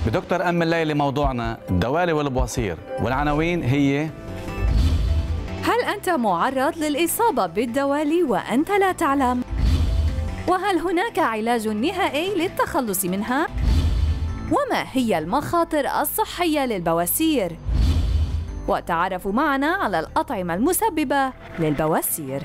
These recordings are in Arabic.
بدكتور أم الليلة موضوعنا الدوالي والبواسير، والعناوين هي: هل أنت معرض للإصابة بالدوالي وأنت لا تعلم؟ وهل هناك علاج نهائي للتخلص منها؟ وما هي المخاطر الصحية للبواسير؟ وتعرفوا معنا على الأطعمة المسببة للبواسير.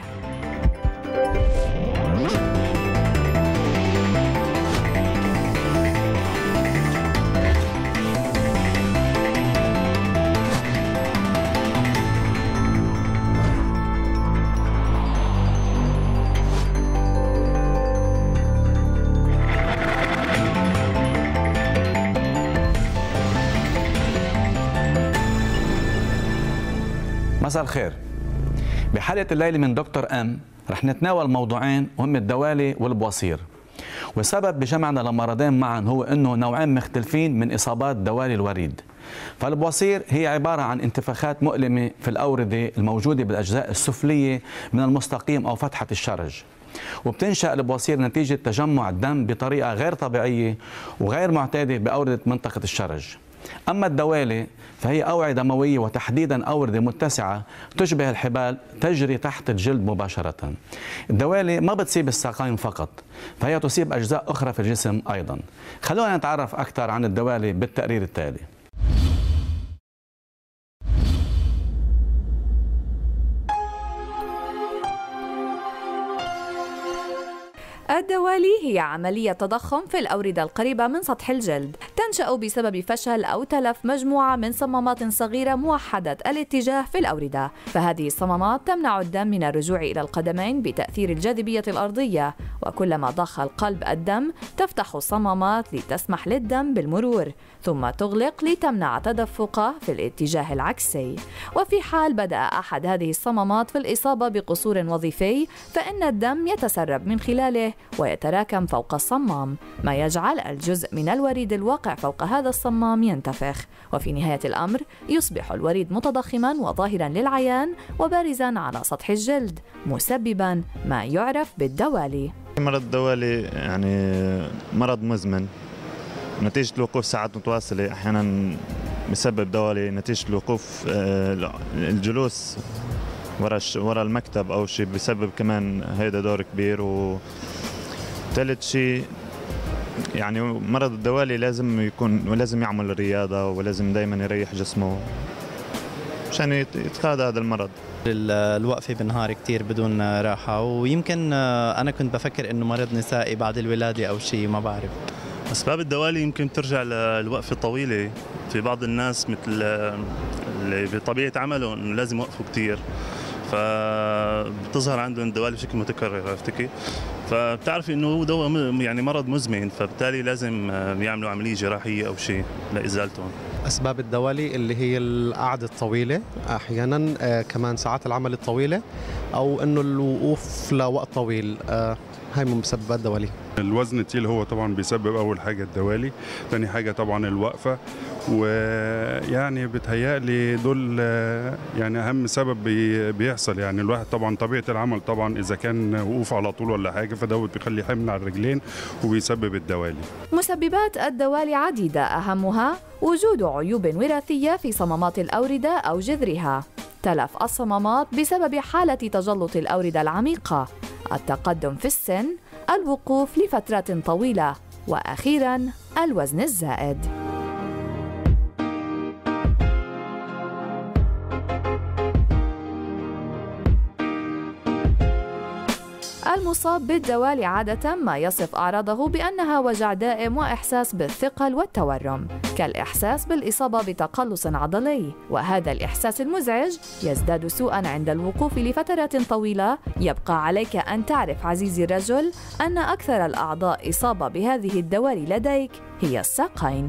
مساء الخير. بحلقة الليلة من دكتور أم رح نتناول موضوعين وهم الدوالي والبواسير. والسبب بجمعنا لمرضين معا هو أنه نوعين مختلفين من إصابات دوالي الوريد. فالبواسير هي عبارة عن انتفاخات مؤلمة في الأوردة الموجودة بالأجزاء السفلية من المستقيم أو فتحة الشرج، وبتنشأ البواسير نتيجة تجمع الدم بطريقة غير طبيعية وغير معتادة بأوردة منطقة الشرج. أما الدوالي فهي أوعية دموية، وتحديدا أوردة متسعة تشبه الحبال تجري تحت الجلد مباشرة. الدوالي ما بتصيب الساقين فقط، فهي تصيب أجزاء أخرى في الجسم أيضا. خلونا نتعرف أكثر عن الدوالي بالتقرير التالي. الدوالي هي عملية تضخم في الأوردة القريبة من سطح الجلد، تنشأ بسبب فشل أو تلف مجموعة من صمامات صغيرة موحدة الاتجاه في الأوردة، فهذه الصمامات تمنع الدم من الرجوع إلى القدمين بتأثير الجاذبية الأرضية، وكلما ضخ القلب الدم تفتح الصمامات لتسمح للدم بالمرور، ثم تغلق لتمنع تدفقه في الاتجاه العكسي. وفي حال بدأ أحد هذه الصمامات في الإصابة بقصور وظيفي، فإن الدم يتسرب من خلاله ويتراكم فوق الصمام، ما يجعل الجزء من الوريد الواقع فوق هذا الصمام ينتفخ، وفي نهاية الأمر يصبح الوريد متضخما وظاهرا للعيان وبارزا على سطح الجلد، مسببا ما يعرف بالدوالي. مرض الدوالي يعني مرض مزمن نتيجة الوقوف ساعات متواصلة، أحيانا بسبب دوالي نتيجة الوقوف الجلوس ورا المكتب أو شيء بسبب كمان هيدا دور كبير. وثالث شيء يعني مرض الدوالي لازم يعمل رياضة ولازم دايما يريح جسمه عشان يتفادى هذا المرض. الوقفة بالنهار كتير بدون راحة، ويمكن أنا كنت بفكر إنه مرض نسائي بعد الولادة أو شيء، ما بعرف. أسباب الدوالي يمكن ترجع للوقفة الطويلة. في بعض الناس مثل اللي بطبيعة عمله إنه لازم يوقفوا كتير، فبتظهر عندهم الدوالي بشكل متكرر، عرفتي كيف؟ فبتعرفي إنه هو دواء يعني مرض مزمن، فبالتالي لازم يعملوا عملية جراحية أو شيء لإزالتهم. أسباب الدوالي اللي هي القعدة الطويلة، أحيانا كمان ساعات العمل الطويلة، أو إنه الوقوف لوقت طويل، هاي من مسببات الدوالي. الوزن الثقيل هو طبعا بيسبب أول حاجة الدوالي، ثاني حاجة طبعا الوقفة، ويعني بتهيألي دول يعني أهم سبب بيحصل. يعني الواحد طبعا طبيعة العمل طبعا إذا كان وقوف على طول ولا حاجة فدوت بيخلي حمل على الرجلين وبيسبب الدوالي. مسببات الدوالي عديدة، أهمها وجود عيوب وراثية في صمامات الأوردة أو جذرها، تلف الصمامات بسبب حالة تجلط الأوردة العميقة، التقدم في السن، الوقوف لفترات طويلة، وأخيراً الوزن الزائد. المصاب بالدوالي عادة ما يصف أعراضه بأنها وجع دائم وإحساس بالثقل والتورم، كالإحساس بالإصابة بتقلص عضلي، وهذا الإحساس المزعج يزداد سوءاً عند الوقوف لفترات طويلة. يبقى عليك أن تعرف عزيزي الرجل أن أكثر الأعضاء إصابة بهذه الدوالي لديك هي الساقين.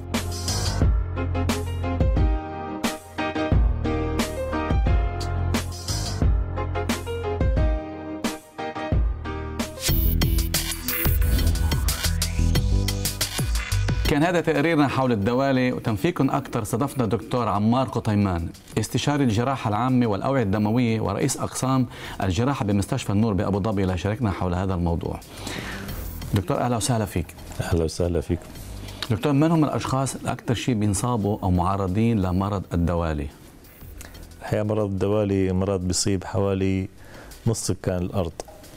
كان هذا تقريرنا حول الدوالي، وتنفيكم أكثر استضفنا الدكتور عمار قطيمان، استشاري الجراحة العامة والأوعية الدموية ورئيس أقسام الجراحة بمستشفى النور بأبو ظبي، لشاركنا حول هذا الموضوع. دكتور أهلا وسهلا فيك. أهلا وسهلا فيك. دكتور، من هم الاشخاص الاكثر شيء بينصابوا او معرضين لمرض الدوالي؟ الحقيقة مرض الدوالي مرض بيصيب حوالي نص سكان الأرض.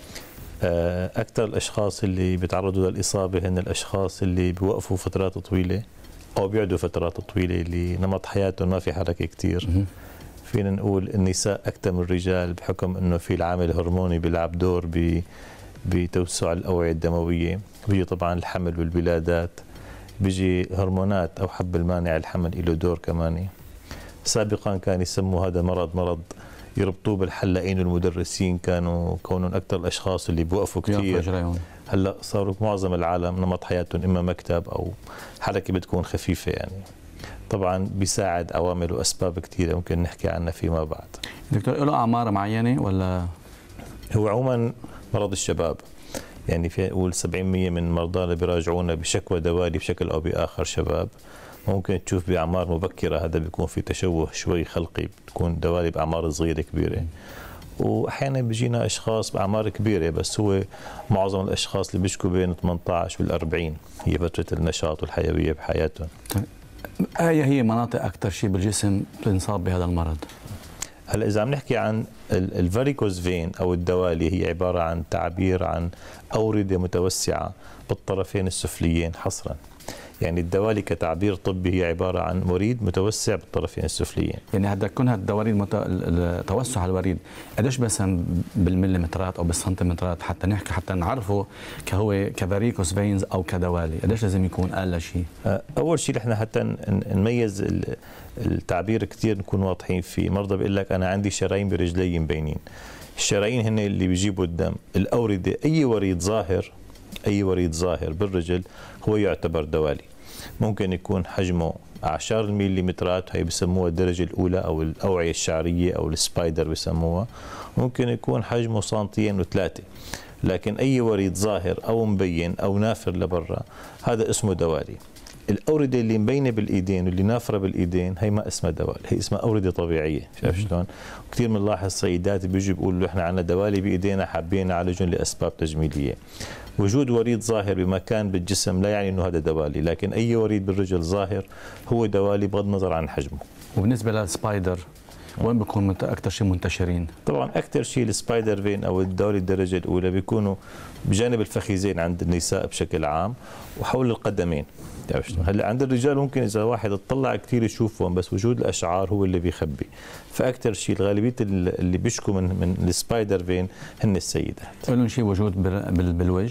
أكثر الأشخاص اللي بيتعرضوا للإصابة هن الأشخاص اللي بيوقفوا فترات طويلة أو بيقعدوا فترات طويلة اللي نمط حياتهم ما في حركة كتير. فينا نقول النساء أكثر من الرجال بحكم أنه في العامل الهرموني بيلعب دور بتوسع الأوعية الدموية. بيجي طبعا الحمل والولادات، بيجي هرمونات أو حب المانع الحمل له دور كمان. سابقا كان يسموا هذا مرض يربطوه بالحلاقين والمدرسين، كانوا كونهم اكثر الاشخاص اللي بوقفوا كثير. هلا صاروا معظم العالم نمط حياتهم اما مكتب او حركه بتكون خفيفه يعني. طبعا بيساعد عوامل واسباب كثيره ممكن نحكي عنها فيما بعد. دكتور، له اعمار معينه ولا؟ هو عموما مرض الشباب، يعني في نقول 70% من مرضانا بيراجعونا بشكوى دوالي بشكل او باخر شباب. ممكن تشوف بأعمار مبكرة هذا بيكون في تشوه شوي خلقي، بتكون دوالي بأعمار صغيرة كبيرة. وأحيانا بيجينا أشخاص بأعمار كبيرة، بس هو معظم الأشخاص اللي بيشكوا بين 18 وال40 هي فترة النشاط والحيوية بحياتهم. هي مناطق أكثر شيء بالجسم بتنصاب بهذا المرض؟ هلا إذا عم نحكي عن الفاريكوز فين أو الدوالي، هي عبارة عن تعبير عن أوردة متوسعة بالطرفين السفليين حصرا. يعني الدوالي كتعبير طبي هي عبارة عن وريد متوسع بالطرفين السفليين. يعني هذا كون الدوالي توسع الوريد قديش مثلا بالمليمترات او بالسنتيمترات حتى نحكي حتى نعرفه كهو كفاريكوس فينز او كدوالي، قديش لازم يكون اقل شيء؟ اول شيء نحن حتى نميز التعبير كثير نكون واضحين فيه. مرضى بيقول لك انا عندي شرايين برجلي مبينين. الشرايين هن اللي بيجيبوا الدم. الاورده اي وريد ظاهر بالرجل هو يعتبر دوالي. ممكن يكون حجمه أعشار المليمترات، هي بسموها الدرجة الأولى أو الأوعية الشعرية أو السبايدر بسموها. ممكن يكون حجمه سنتين وثلاثة، لكن أي وريد ظاهر أو مبين أو نافر لبرا هذا اسمه دوالي. الأوردة اللي مبينة بالإيدين واللي نافرة بالإيدين هي ما اسمها دوالي، هي اسمها أوردة طبيعية. شايف شلون؟ كثير بنلاحظ سيدات بيجوا بيقولوا احنا عندنا دوالي بإيدينا حابين نعالجهم لأسباب تجميلية. وجود وريد ظاهر بمكان بالجسم لا يعني انه هذا دوالي، لكن اي وريد بالرجل ظاهر هو دوالي بغض النظر عن حجمه. وبالنسبه للسبايدر وين بيكون اكثر شيء منتشرين؟ طبعا اكثر شيء السبايدر فين او الدوالي الدرجه الاولى بيكونوا بجانب الفخذين عند النساء بشكل عام وحول القدمين. هلا عند الرجال ممكن اذا واحد اطلع كثير يشوفهم، بس وجود الاشعار هو اللي بيخبي. فاكثر شيء الغالبيه اللي بيشكوا من السبايدر فين هن السيدات. لهم شيء وجود بالوجه؟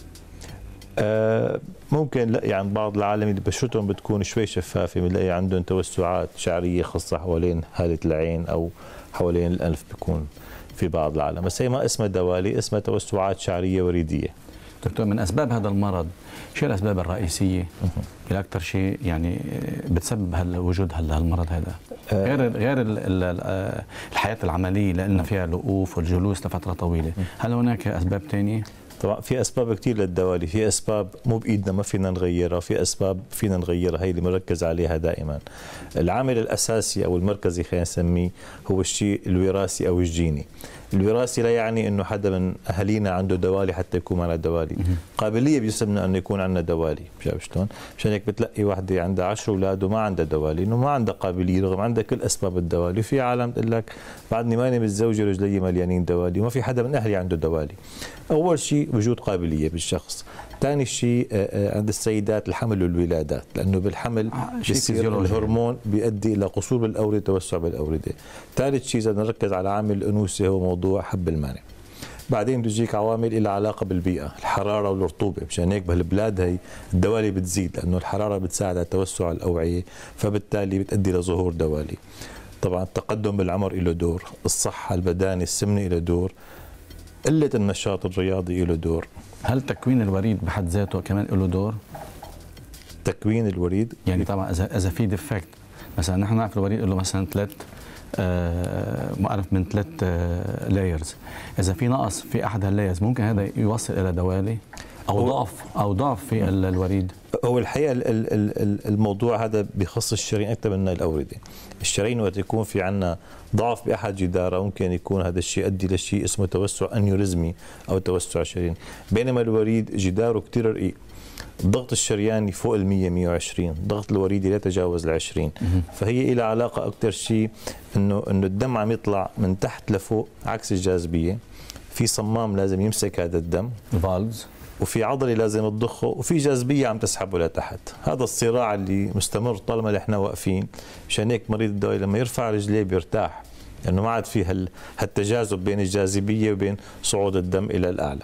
ممكن لا، يعني بعض العالم اللي بشرتهم بتكون شوي شفافه بنلاقي عندهم توسعات شعريه خاصه حوالين هاله العين او حوالين الانف، بيكون في بعض العالم، بس هي ما اسمها دوالي، اسمها توسعات شعريه وريديه. دكتور، من اسباب هذا المرض شو الاسباب الرئيسيه اللي اكثر شيء يعني بتسبب وجود هالمرض هذا؟ غير الحياه العمليه اللي قلنا فيها الوقوف والجلوس لفتره طويله، هل هناك اسباب ثانيه؟ طبعا في اسباب كثير للدوالي، في اسباب مو بايدنا ما فينا نغيرها، في اسباب فينا نغيرها هي اللي بنركز عليها دائما. العامل الاساسي او المركزي خلينا نسميه هو الشيء الوراثي او الجيني. الوراثي لا يعني انه حدا من اهالينا عنده دوالي حتى يكون معنا دوالي، قابليه بيسمنا انه يكون عندنا دوالي. شايف شلون؟ مشان هيك بتلاقي وحده عندها 10 اولاد وما عندها دوالي، انه ما عندها قابليه رغم عندها كل اسباب الدوالي. في عالم بتقول لك بعدني ماني متزوجه رجلي مليانين دوالي وما في حدا من اهلي عنده دوالي. اول شيء وجود قابليه بالشخص. ثاني شيء عند السيدات الحمل والولادات، لانه بالحمل بيصير الهرمون بيؤدي الى قصور بالاورده توسع بالاورده. ثالث شيء اذا نركز على عامل الانوثه هو موضوع حب المانع. بعدين بتجيك عوامل لها علاقه بالبيئه، الحراره والرطوبه، مشان هيك بهالبلاد هي الدوالي بتزيد لانه الحراره بتساعد على توسع الاوعيه، فبالتالي بتؤدي لظهور دوالي. طبعا التقدم بالعمر له دور، الصحه البداني السمنه له دور، قله النشاط الرياضي له دور. هل تكوين الوريد بحد ذاته كمان له دور؟ تكوين الوريد يعني طبعا اذا في ديفكت، مثلا نحن نعرف الوريد له مثلا ثلاث مؤلف من 3 لايرز، اذا في نقص في احد هاللايرز ممكن هذا يوصل الى دوالي او ضعف في الوريد. هو الحقيقه الموضوع هذا بخص الشرايين اكثر من الاورده. الشرايين وقت يكون في عندنا ضعف باحد جدارها ممكن يكون هذا الشيء يؤدي لشيء اسمه توسع انيوريزمي او توسع شرايين، بينما الوريد جداره كثير رقيق الضغط الشرياني فوق ال 100 120، الضغط الوريدي لا يتجاوز ال 20. فهي لها علاقه اكثر شيء انه الدم عم يطلع من تحت لفوق عكس الجاذبيه، في صمام لازم يمسك هذا الدم، الفالفز، وفي عضله لازم تضخه، وفي جاذبيه عم تسحبه لتحت. هذا الصراع اللي مستمر طالما احنا واقفين. مشان هيك مريض الدوالي لما يرفع رجليه بيرتاح، لانه ما عاد في هالتجاذب بين الجاذبيه وبين صعود الدم الى الاعلى.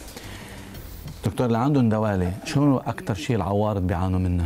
دكتور، اللي عندهم دوالي شنو اكثر شيء العوارض بيعانوا منها؟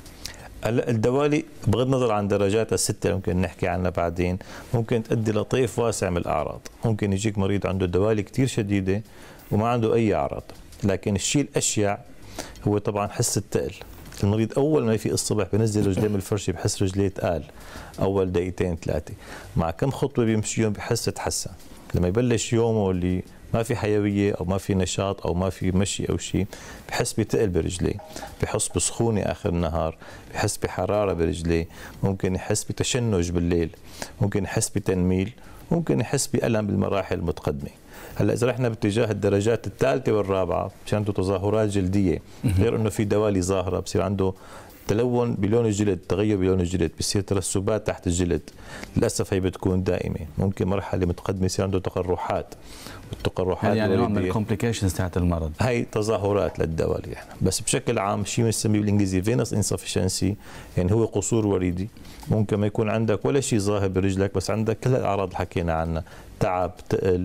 الدوالي بغض النظر عن درجاتها الستة ممكن نحكي عنها بعدين، ممكن تؤدي لطيف واسع من الأعراض. ممكن يجيك مريض عنده دوالي كتير شديدة وما عنده أي أعراض، لكن الشيء الأشيع هو طبعا حس الثقل. المريض أول ما يفيق الصبح بنزل رجليه من الفرشة بحس رجليه تقال أول دقيقتين ثلاثة، مع كم خطوة بيمشيهم بحس تحسن. لما يبلش يومه اللي ما في حيوية أو ما في نشاط أو ما في مشي أو شيء بحس بتقل برجليه، بحس بسخونة آخر النهار، بحس بحرارة برجليه، ممكن يحس بتشنج بالليل، ممكن يحس بتنميل، ممكن يحس بألم بالمراحل المتقدمة. هلا إذا رحنا باتجاه الدرجات الثالثة والرابعة عشان عنده تظاهرات جلدية، غير إنه في دوالي ظاهرة بصير عنده تلون بلون الجلد، تغير بلون الجلد، بصير ترسبات تحت الجلد، للاسف هي بتكون دائمه. ممكن مرحله متقدمه يصير عنده تقرحات، والتقرحات يعني نوع من الكومبليكيشنز تاعت المرض، هي تظاهرات للدوالي. بس بشكل عام شيء بنسميه بالانجليزي فينس انسفشنسي، يعني هو قصور وريدي. ممكن ما يكون عندك ولا شيء ظاهر برجلك، بس عندك كل الاعراض اللي حكينا عنها، تعب، تقل،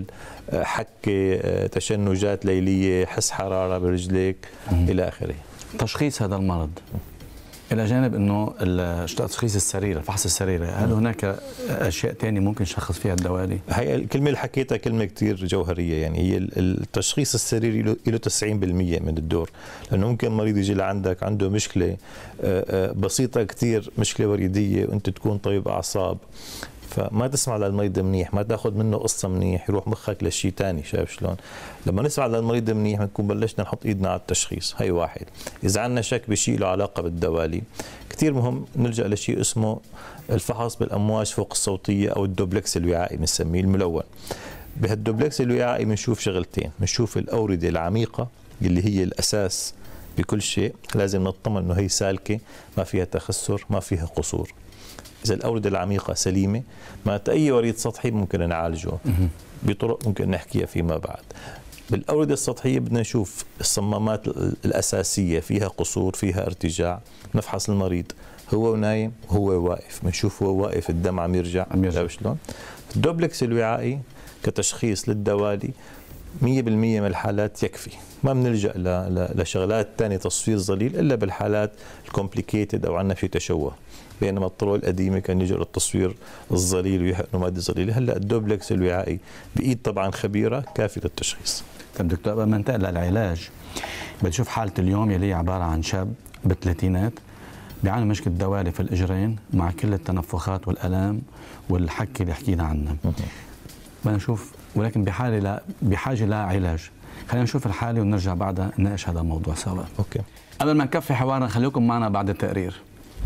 حكه، تشنجات ليليه، حس حراره برجليك الى اخره. تشخيص هذا المرض إلى جانب أنه تشخيص السريرة، فحص السريرة، هل هناك أشياء تانية ممكن نشخص فيها الدوالي؟ هي الكلمة اللي حكيتها كلمة كتير جوهرية، يعني هي التشخيص السريري له 90% من الدور، لأنه ممكن مريض يجي لعندك عنده مشكلة بسيطة كتير، مشكلة وريدية، وأنت تكون طبيب أعصاب، فما تسمع للمريض منيح، ما تاخذ منه قصة منيح، يروح مخك لشيء ثاني. شايف شلون؟ لما نسمع للمريض منيح بنكون بلشنا نحط ايدنا على التشخيص. هي واحد. إذا عندنا شك بشيء له علاقة بالدوالي، كثير مهم نلجأ لشيء اسمه الفحص بالأمواج فوق الصوتية أو الدوبلكس الوعائي بنسميه الملون. بهالدوبلكس الوعائي بنشوف شغلتين، بنشوف الأوردة العميقة اللي هي الأساس بكل شيء، لازم نطمن إنه هي سالكة، ما فيها تخسر، ما فيها قصور. إذا الأوردة العميقة سليمة، معناتها أي وريد سطحي ممكن نعالجه بطرق ممكن نحكيها فيما بعد. بالأوردة السطحية بدنا نشوف الصمامات الأساسية فيها قصور، فيها ارتجاع، نفحص المريض هو نايم وهو واقف، بنشوف هو واقف الدم عم يرجع. شلون؟ الدوبلكس الوعائي كتشخيص للدوالي 100% من الحالات يكفي، ما بنلجأ لشغلات ثانية تصفير ظليل إلا بالحالات الكومبليكيتد أو عندنا في تشوه. بينما الطرق القديمة كان يجرى التصوير الظليل ويحقنوا مادة ظليلة، هلا الدوبلكس الوعائي بإيد طبعا خبيرة كافية للتشخيص. طيب دكتور، قبل ما ننتقل للعلاج، بتشوف حالة اليوم يلي عبارة عن شاب بالثلاثينات بيعاني مشكلة دوالي في الإجرين مع كل التنفخات والآلام والحكي اللي حكينا عنه. بدنا نشوف، ولكن بحاجة لعلاج. خلينا نشوف الحالة ونرجع بعدها نناقش هذا الموضوع سوا. اوكي. قبل ما نكفي حوارنا خليكم معنا بعد التقرير.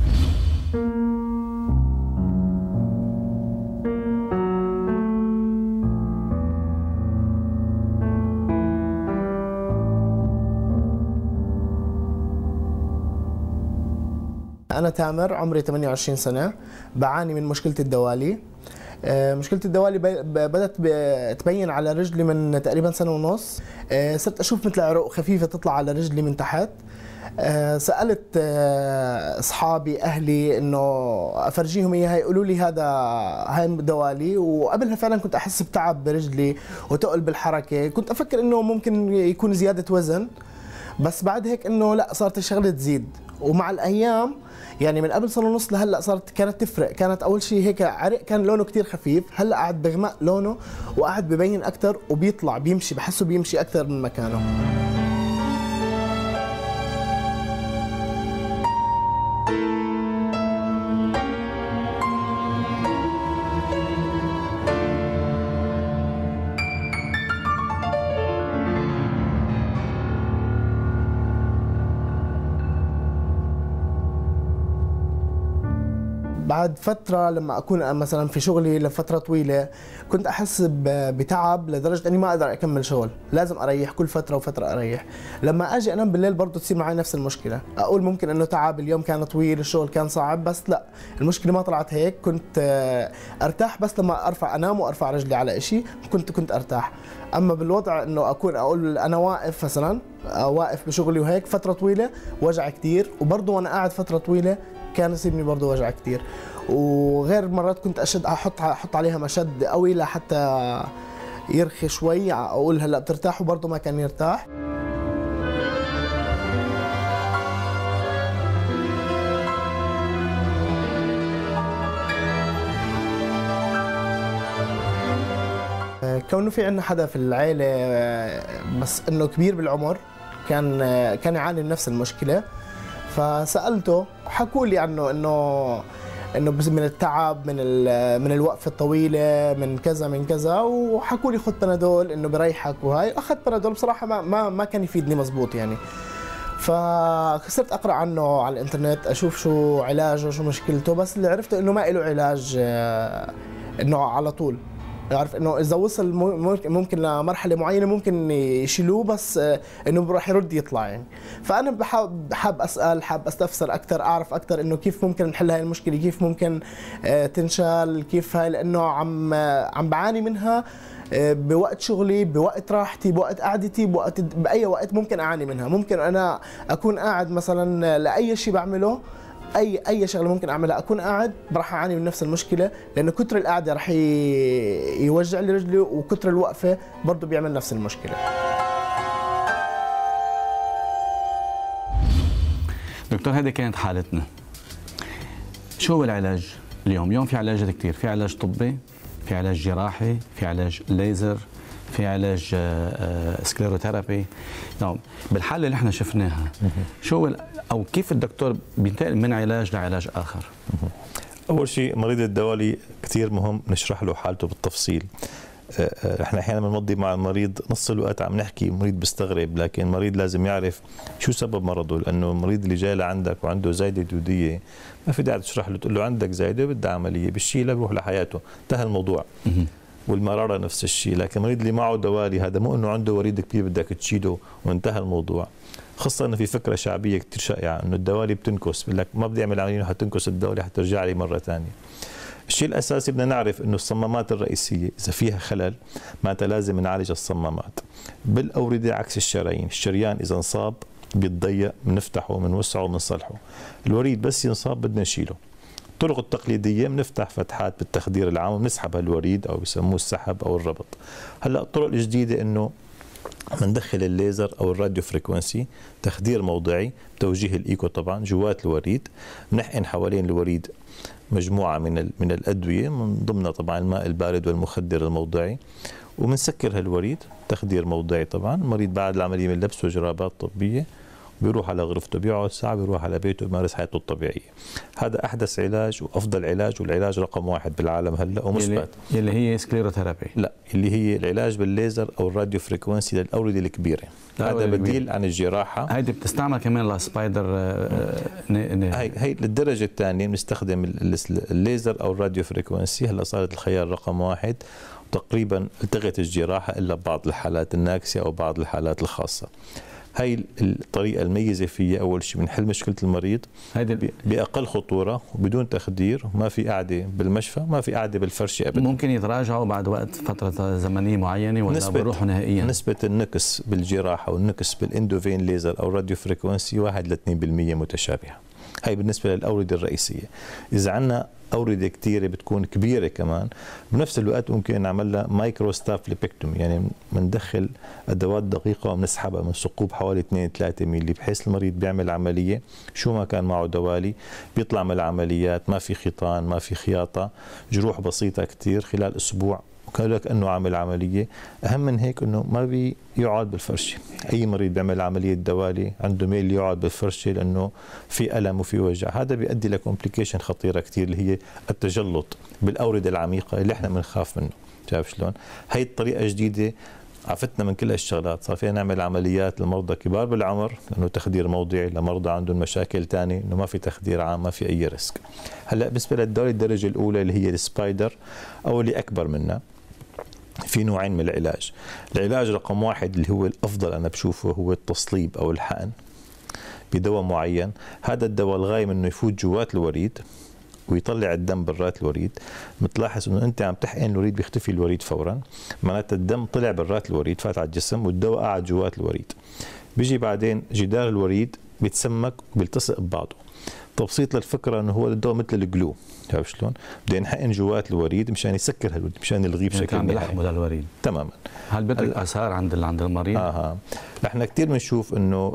أنا تامر، عمري 28 سنة، بعاني من مشكلة الدوالي. مشكلة الدوالي بدأت تبين على رجلي من تقريبا سنة ونص. صرت أشوف مثل عروق خفيفة تطلع على رجلي من تحت. سألت أصحابي أهلي إنه أفرجيهم إياها، يقولوا لي هاي دوالي. وقبلها فعلا كنت أحس بتعب برجلي وتقل بالحركة، كنت أفكر إنه ممكن يكون زيادة وزن، بس بعد هيك إنه لا، صارت الشغلة تزيد. ومع الأيام يعني من قبل سنة ونص لهلا كانت تفرق. كانت أول شيء هيك عرق كان لونه كتير خفيف، هلا قاعد بغمق لونه وقاعد ببين أكتر وبيطلع بيمشي، بحسه بيمشي أكتر من مكانه. بعد فتره لما اكون مثلا في شغلي لفتره طويله كنت احس بتعب لدرجه اني ما اقدر اكمل شغل، لازم اريح كل فتره وفتره اريح. لما اجي انام بالليل برضه تصير معي نفس المشكله، اقول ممكن انه تعب، اليوم كان طويل، الشغل كان صعب، بس لا، المشكله ما طلعت هيك. كنت ارتاح بس لما ارفع انام وارفع رجلي على شيء كنت ارتاح. اما بالوضع انه اقول انا واقف مثلا، واقف بشغلي وهيك فتره طويله وجع كثير، وبرضه وانا قاعد فتره طويله كان يصيبني برضه وجع كثير. وغير مرات كنت اشد احط عليها مشد قوي لحتى يرخي شوي، اقول هلا بترتاح، وبرضه ما كان يرتاح. كونه في عندنا حدا في العائله بس انه كبير بالعمر كان يعاني من نفس المشكله، فسالته، حكوا لي عنه انه بس من التعب، من الوقفه الطويله، من كذا، وحكوا لي خذ بنادول انه بريحك وهاي. اخذت بنادول، بصراحه ما كان يفيدني مزبوط يعني. فصرت اقرا عنه على الانترنت، اشوف شو علاجه، شو مشكلته، بس اللي عرفته انه ما له علاج انه على طول. عارف انه اذا وصل ممكن لمرحله معينه ممكن يشيلوه، بس انه راح يرد يطلع يعني. فانا حاب اسال، حاب استفسر اكثر، اعرف اكثر انه كيف ممكن نحل هاي المشكله، كيف ممكن تنشال، كيف هاي، لانه عم بعاني منها بوقت شغلي، بوقت راحتي، بوقت قعدتي، باي وقت ممكن اعاني منها. ممكن انا اكون قاعد مثلا لاي شيء بعمله، اي شغله ممكن اعملها، اكون قاعد راح اعاني من نفس المشكله، لانه كثر القعده راح يوجع لي رجلي، وكثر الوقفه برضه بيعمل نفس المشكله. دكتور، هذه كانت حالتنا. شو هو العلاج اليوم في علاجات كثير، في علاج طبي، في علاج جراحي، في علاج ليزر، في علاج سكليروثيرابي. نعم، بالحاله اللي احنا شفناها شو او كيف الدكتور بينتقل من علاج لعلاج اخر؟ اول شيء مريض الدوالي كثير مهم نشرح له حالته بالتفصيل. احنا احيانا بنمضي مع المريض نص الوقت عم نحكي، المريض بيستغرب، لكن المريض لازم يعرف شو سبب مرضه، لانه المريض اللي جاي لعندك وعنده زايده دوديه ما في داعي تشرح له تقول له عندك زايده بدها عمليه، بالشيله بيروح لحياته، انتهى الموضوع. والمراره نفس الشيء. لكن المريض اللي معه دوالي هذا مو انه عنده وريد كبير بدك تشيله وانتهى الموضوع. خاصه انه في فكره شعبيه كثير شائعه انه الدوالي بتنكس، بقول لك ما بدي اعمل عمليه حتنكس الدوالي حترجع لي مره ثانيه. الشيء الاساسي بدنا نعرف انه الصمامات الرئيسيه اذا فيها خلل معناتها لازم نعالج الصمامات. بالاورده عكس الشرايين، الشريان اذا انصاب بيتضيق، بنفتحه، بنوسعه، بنصلحه. الوريد بس ينصاب بدنا نشيله. الطرق التقليديه بنفتح فتحات بالتخدير العام وبنسحب هالوريد او بسموه السحب او الربط. هلا الطرق الجديده انه بندخل الليزر او الراديو فريكونسي، تخدير موضعي بتوجيه الايكو طبعا جوات الوريد، بنحقن حوالين الوريد مجموعه من الادويه من ضمنها طبعا الماء البارد والمخدر الموضعي، وبنسكر هالوريد تخدير موضعي. طبعا المريض بعد العمليه بنلبسه جرابات طبيه، بيروح على غرفته، بيقعد ساعه، بيروح على بيته، بيمارس حياته الطبيعيه. هذا احدث علاج وافضل علاج، والعلاج رقم 1 بالعالم هلا ومثبت. اللي هي سكليروثيرابي؟ لا، اللي هي العلاج بالليزر او الراديو فريكونسي للاورده الكبيره. هذا بديل عن الجراحه. هيدي بتستعمل كمان لسبايدر. هي للدرجه الثانيه بنستخدم الليزر او الراديو فريكونسي. هلا صارت الخيار رقم 1، وتقريبا التغت الجراحه الا بعض الحالات الناكسه او بعض الحالات الخاصه. هاي الطريقة الميزة فيها أول شيء بنحل مشكلة المريض بأقل خطورة وبدون تخدير، ما في قاعدة بالمشفى، ما في قاعدة بالفرشة أبدا. ممكن يتراجعوا بعد وقت فترة زمنية معينة ولا بيروحوا نهائيا؟ نسبة النقص بالجراحة والنقص بالاندوفين ليزر أو راديو فريكونسي 1 ل 2% متشابهة. هاي بالنسبة للأوردة الرئيسية. إذا عندنا أوردة كثيرة بتكون كبيرة كمان، بنفس الوقت ممكن نعمل لها مايكرو ستاف ليبكتومي، يعني بندخل أدوات دقيقة وبنسحبها من ثقوب حوالي 2-3 مللي، بحيث المريض بيعمل عملية شو ما كان معه دوالي بيطلع من العمليات ما في خيطان، ما في خياطة، جروح بسيطة كثير خلال أسبوع وكذلك انه عامل عمليه. اهم من هيك انه ما بيقعد بالفرشه. اي مريض بيعمل عمليه دوالي عنده ميل يقعد بالفرشه لانه في الم وفي وجع، هذا بيؤدي لكومبليكيشن خطيره كثير اللي هي التجلط بالاورده العميقه اللي احنا بنخاف منه. شايف شلون؟ هي الطريقه جديده عفتنا من كل هالشغلات، صار فينا نعمل عمليات لمرضى كبار بالعمر لانه تخدير موضعي، لمرضى عندهم مشاكل ثانيه انه ما في تخدير عام، ما في اي ريسك. هلا بالنسبه للدوله الدرجه الاولى اللي هي السبايدر او اللي اكبر منها، في نوعين من العلاج. العلاج رقم واحد اللي هو الافضل انا بشوفه هو التصليب او الحقن بدواء معين. هذا الدواء الغاية منه يفوت جوات الوريد ويطلع الدم برات الوريد. بتلاحظ انه انت عم تحقن الوريد بيختفي الوريد فورا، معناتها الدم طلع برات الوريد فات على الجسم والدواء قاعد جوات الوريد. بيجي بعدين جدار الوريد بيتسمك وبيلتصق ببعضه. تبسيط للفكره انه هو الدواء مثل الجلو، عرفت شلون؟ بده ينحقن جوات الوريد مشان يسكر هالوريد، مشان يلغيه بشكل نهائي. بلحمه للوريد تماما. هل بترك اثار عند المريض؟ نحن كثير بنشوف انه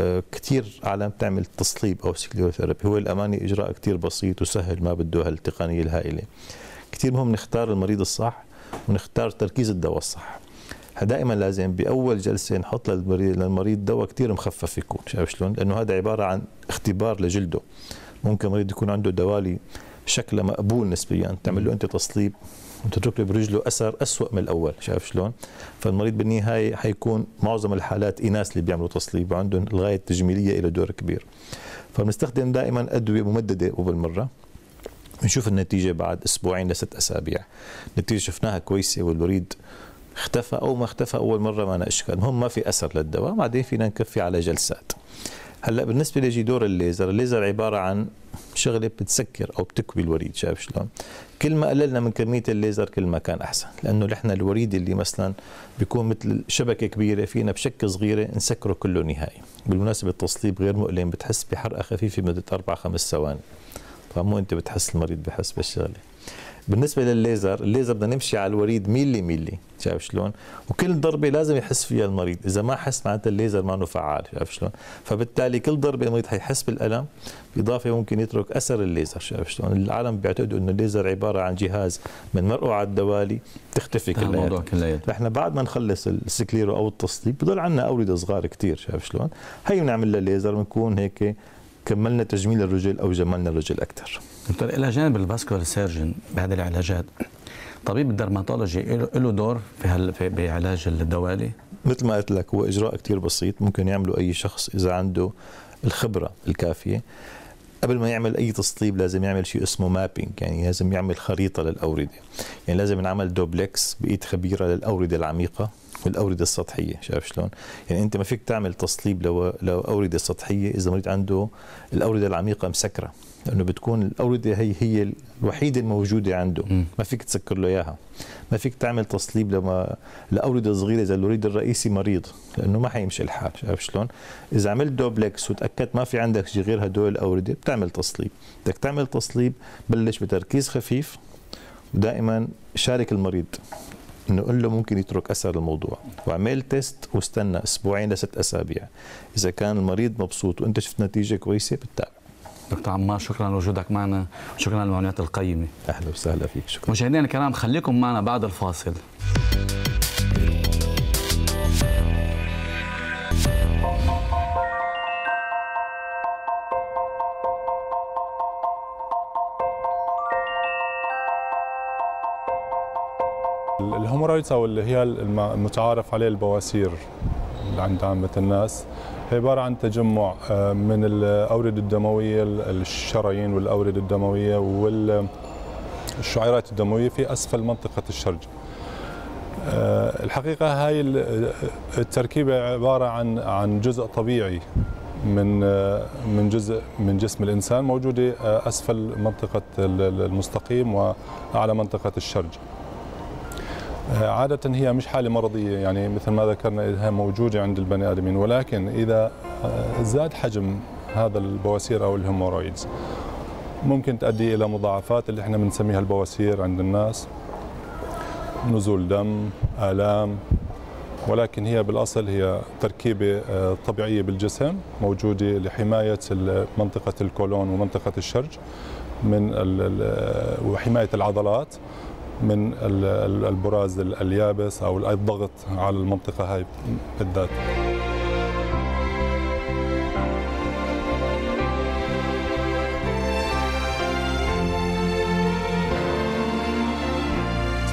كثير عالم تعمل تصليب او سكليروثيرابي، هو الاماني اجراء كثير بسيط وسهل، ما بده هالتقنيه الهائله. كثير مهم نختار المريض الصح ونختار تركيز الدواء الصح. دائما لازم باول جلسه نحط للمريض دواء كثير مخفف يكون، شايف شلون؟ لانه هذا عباره عن اختبار لجلده. ممكن مريض يكون عنده دوالي شكله مقبول نسبيا، تعمل له انت تصليب وتترك له برجله اثر اسوء من الاول، شايف شلون؟ فالمريض بالنهايه حيكون معظم الحالات اناث اللي بيعملوا تصليب وعندهم الغايه التجميليه الى دور كبير. فبنستخدم دائما ادويه ممدده وبالمره. بنشوف النتيجه بعد اسبوعين لست اسابيع. النتيجه شفناها كويسه والوريد اختفى او ما اختفى اول مره ما أنا اشكال، المهم ما في اثر للدواء، بعدين فينا نكفي على جلسات. هلا بالنسبه ليجي دور الليزر، الليزر عباره عن شغله بتسكر او بتكوي الوريد، شايف شلون؟ كل ما قللنا من كميه الليزر كل ما كان احسن، لانه نحن الوريد اللي مثلا بيكون مثل شبكه كبيره فينا بشكه صغيره نسكره كله نهائي. بالمناسبه التصليب غير مؤلم، بتحس بحرقه خفيفه مده 4-5 ثواني. فمو انت بتحس، المريض بحس بالشغله. بالنسبه للليزر، الليزر بدنا نمشي على الوريد ميلي، شايف شلون؟ وكل ضربه لازم يحس فيها المريض، اذا ما حس معناتها الليزر ما له فعال، شايف شلون؟ فبالتالي كل ضربه المريض حيحس بالالم، بالاضافه ممكن يترك اثر الليزر، شايف شلون؟ العالم بيعتقدوا انه الليزر عباره عن جهاز من مرقه على الدوالي تختفي كلها. احنا بعد ما نخلص السكليرو او التصليب بضل عندنا اورده صغار كثير، شايف شلون؟ هي بنعمل لها ليزر بنكون هيك كملنا تجميل الرجل او جملنا الرجل اكثر. دكتور، الى جانب الفاسكولار سيرجن بهذه العلاجات، طبيب الدرماتولوجي له دور في بعلاج الدوالي؟ مثل ما قلت لك هو اجراء كثير بسيط، ممكن يعمله اي شخص اذا عنده الخبره الكافيه. قبل ما يعمل اي تصليب لازم يعمل شيء اسمه مابينج، يعني لازم يعمل خريطه للاورده، يعني لازم نعمل دوبلكس بايد خبيره للاورده العميقه والأوردة السطحية، شايف شلون؟ يعني أنت ما فيك تعمل تصليب لو أوردة سطحية إذا مريض عنده الأوردة العميقة مسكرة، لأنه بتكون الأوردة هي الوحيدة الموجودة عنده، ما فيك تسكر له إياها. ما فيك تعمل تصليب لأوردة صغيرة زي الوريد الرئيسي مريض، لأنه ما حيمشي الحال، شايف شلون؟ إذا عملت دوبلكس وتأكدت ما في عندك شيء غير هدول الأوردة بتعمل تصليب. بدك تعمل تصليب بلش بتركيز خفيف، ودائما شارك المريض انه قل له ممكن يترك اثر الموضوع، واعمل تيست واستنى 2 ل6 اسابيع. اذا كان المريض مبسوط وانت شفت نتيجه كويسه بتتابع. دكتور عمار، شكرا لوجودك معنا وشكرا للمعلومات القيمه. اهلا وسهلا فيك. شكرا. مشاهدينا الكرام، خليكم معنا بعد الفاصل. الهيمورايدز او اللي هي المتعارف عليه البواسير اللي عند عامة الناس، هي عبارة عن تجمع من الأوردة الدموية، الشرايين والأوردة الدموية والشعيرات الدموية في أسفل منطقة الشرج. الحقيقة هاي التركيبة عبارة عن جزء طبيعي من جزء من جسم الإنسان موجودة أسفل منطقة المستقيم وأعلى منطقة الشرج. عادة هي مش حالة مرضية، يعني مثل ما ذكرنا إنها موجودة عند البني آدمين، ولكن إذا زاد حجم هذا البواسير أو الهيمورايدز ممكن تؤدي إلى مضاعفات اللي احنا بنسميها البواسير عند الناس، نزول دم، آلام، ولكن هي بالأصل هي تركيبة طبيعية بالجسم موجودة لحماية منطقة الكولون ومنطقة الشرج وحماية العضلات من البراز اليابس أو الضغط على المنطقة هاي بالذات.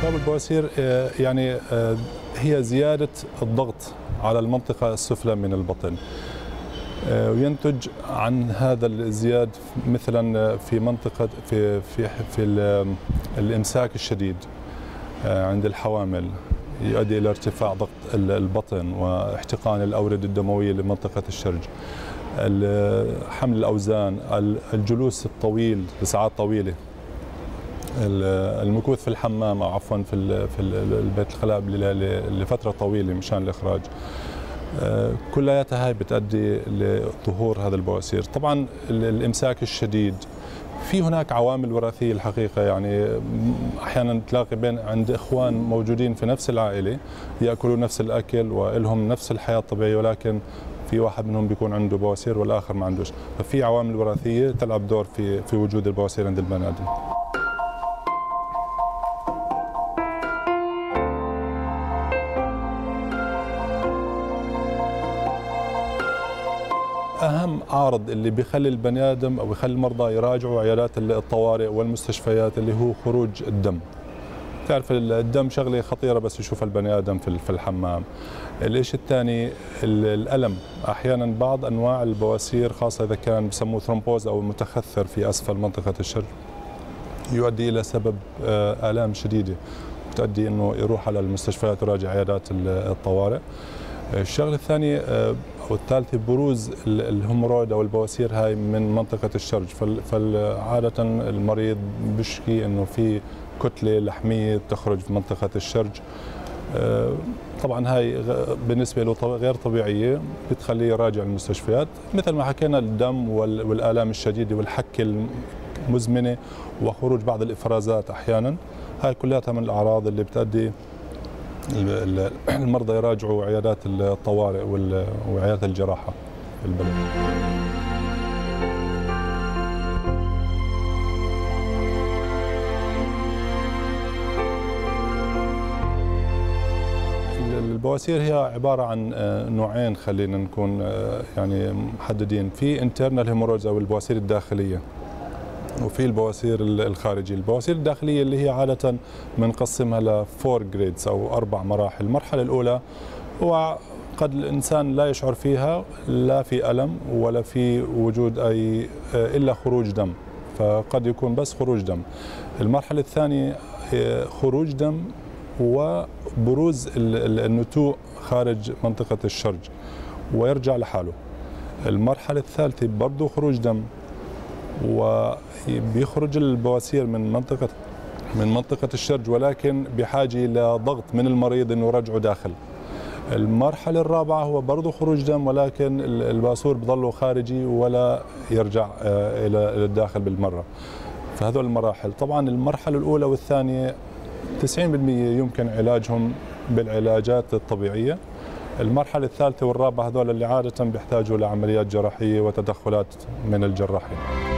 أسباب البواسير يعني هي زيادة الضغط على المنطقة السفلى من البطن، وينتج عن هذا الزياد مثلا في منطقة في الإمساك الشديد عند الحوامل، يؤدي إلى ارتفاع ضغط البطن واحتقان الأوردة الدموية لمنطقة الشرج. حمل الأوزان، الجلوس الطويل لساعات طويلة، المكوث في الحمام أو عفوا في البيت الخلاء لفترة طويلة مشان الإخراج، كلياتها هاي بتؤدي لظهور هذا البواسير. طبعا الإمساك الشديد، في هناك عوامل وراثية الحقيقة، يعني أحيانا تلاقي بين عند إخوان موجودين في نفس العائلة يأكلوا نفس الأكل ولهم نفس الحياة الطبيعية، ولكن في واحد منهم بيكون عنده بواسير والآخر ما عندوش، ففي عوامل وراثية تلعب دور في وجود البواسير عند البني آدم. أهم عارض اللي بيخلي البني آدم أو بيخلي المرضى يراجعوا عيادات الطوارئ والمستشفيات اللي هو خروج الدم. تعرف الدم شغلة خطيرة بس يشوف البني آدم في الحمام. الشيء الثاني الألم، أحيانا بعض أنواع البواسير خاصة إذا كان بسموه ثرومبوز أو متخثر في أسفل منطقة الشرج يؤدي إلى سبب آلام شديدة تؤدي أنه يروح على المستشفيات ويراجع عيادات الطوارئ. الشغله الثانيه او الثالثه بروز الهمرويد او البواسير هاي من منطقه الشرج، فعاده المريض بيشكي انه في كتله لحميه تخرج في منطقه الشرج. طبعا هاي بالنسبه له غير طبيعيه، بتخليه يراجع المستشفيات مثل ما حكينا، الدم والالام الشديده والحكه المزمنه وخروج بعض الافرازات احيانا، هاي كلها من الاعراض اللي بتؤدي المرضى يراجعوا عيادات الطوارئ وعيادات الجراحة في البلد. البواسير هي عبارة عن نوعين، خلينا نكون يعني محددين، في انترنال هيمورويدز أو البواسير الداخلية، وفي البواسير الخارجية. البواسير الداخلية اللي هي عادة بنقسمها ل 4 جريدز أو 4 مراحل. المرحلة الأولى هو قد الإنسان لا يشعر فيها لا في ألم ولا في وجود أي إلا خروج دم، فقد يكون بس خروج دم. المرحلة الثانية خروج دم وبروز النتوء خارج منطقة الشرج ويرجع لحاله. المرحلة الثالثة برضو خروج دم وبيخرج البواسير من منطقة الشرج، ولكن بحاجة إلى ضغط من المريض إنه يرجعه داخل. المرحلة الرابعة هو برضه خروج دم، ولكن الباسور بضله خارجي ولا يرجع إلى الداخل بالمرة. فهذول المراحل. طبعا المرحلة الأولى والثانية 90% يمكن علاجهم بالعلاجات الطبيعية. المرحلة الثالثة والرابعة هذول اللي عادة بيحتاجوا لعمليات جراحية وتدخلات من الجراحين.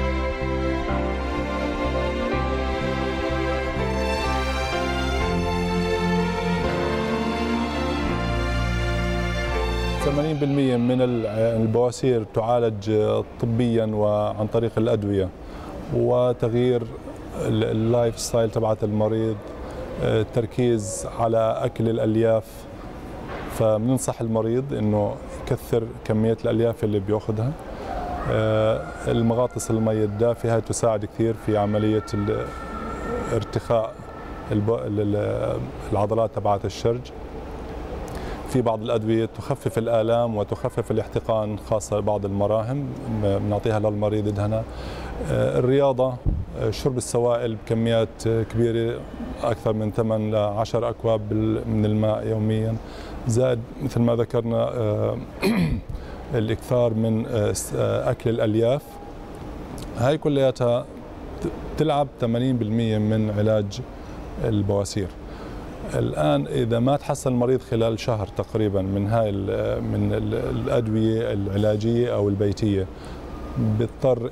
من البواسير تعالج طبيا وعن طريق الأدوية وتغيير اللايف ستايل تبعت المريض، التركيز على أكل الألياف. فبننصح المريض إنه يكثر كمية الألياف اللي بياخذها. المغاطس المي الدافئة هاي تساعد كثير في عملية ارتخاء العضلات تبعت الشرج. في بعض الأدوية تخفف الآلام وتخفف الاحتقان، خاصة بعض المراهم بنعطيها للمريض يدهنها. الرياضة، شرب السوائل بكميات كبيرة أكثر من 8 ل 10 أكواب من الماء يوميا، زائد مثل ما ذكرنا الإكثار من أكل الألياف. هاي كلياتها تلعب 80% من علاج البواسير. الآن إذا ما تحسن المريض خلال شهر تقريبا من هاي الأدوية العلاجية أو البيتية، بيضطر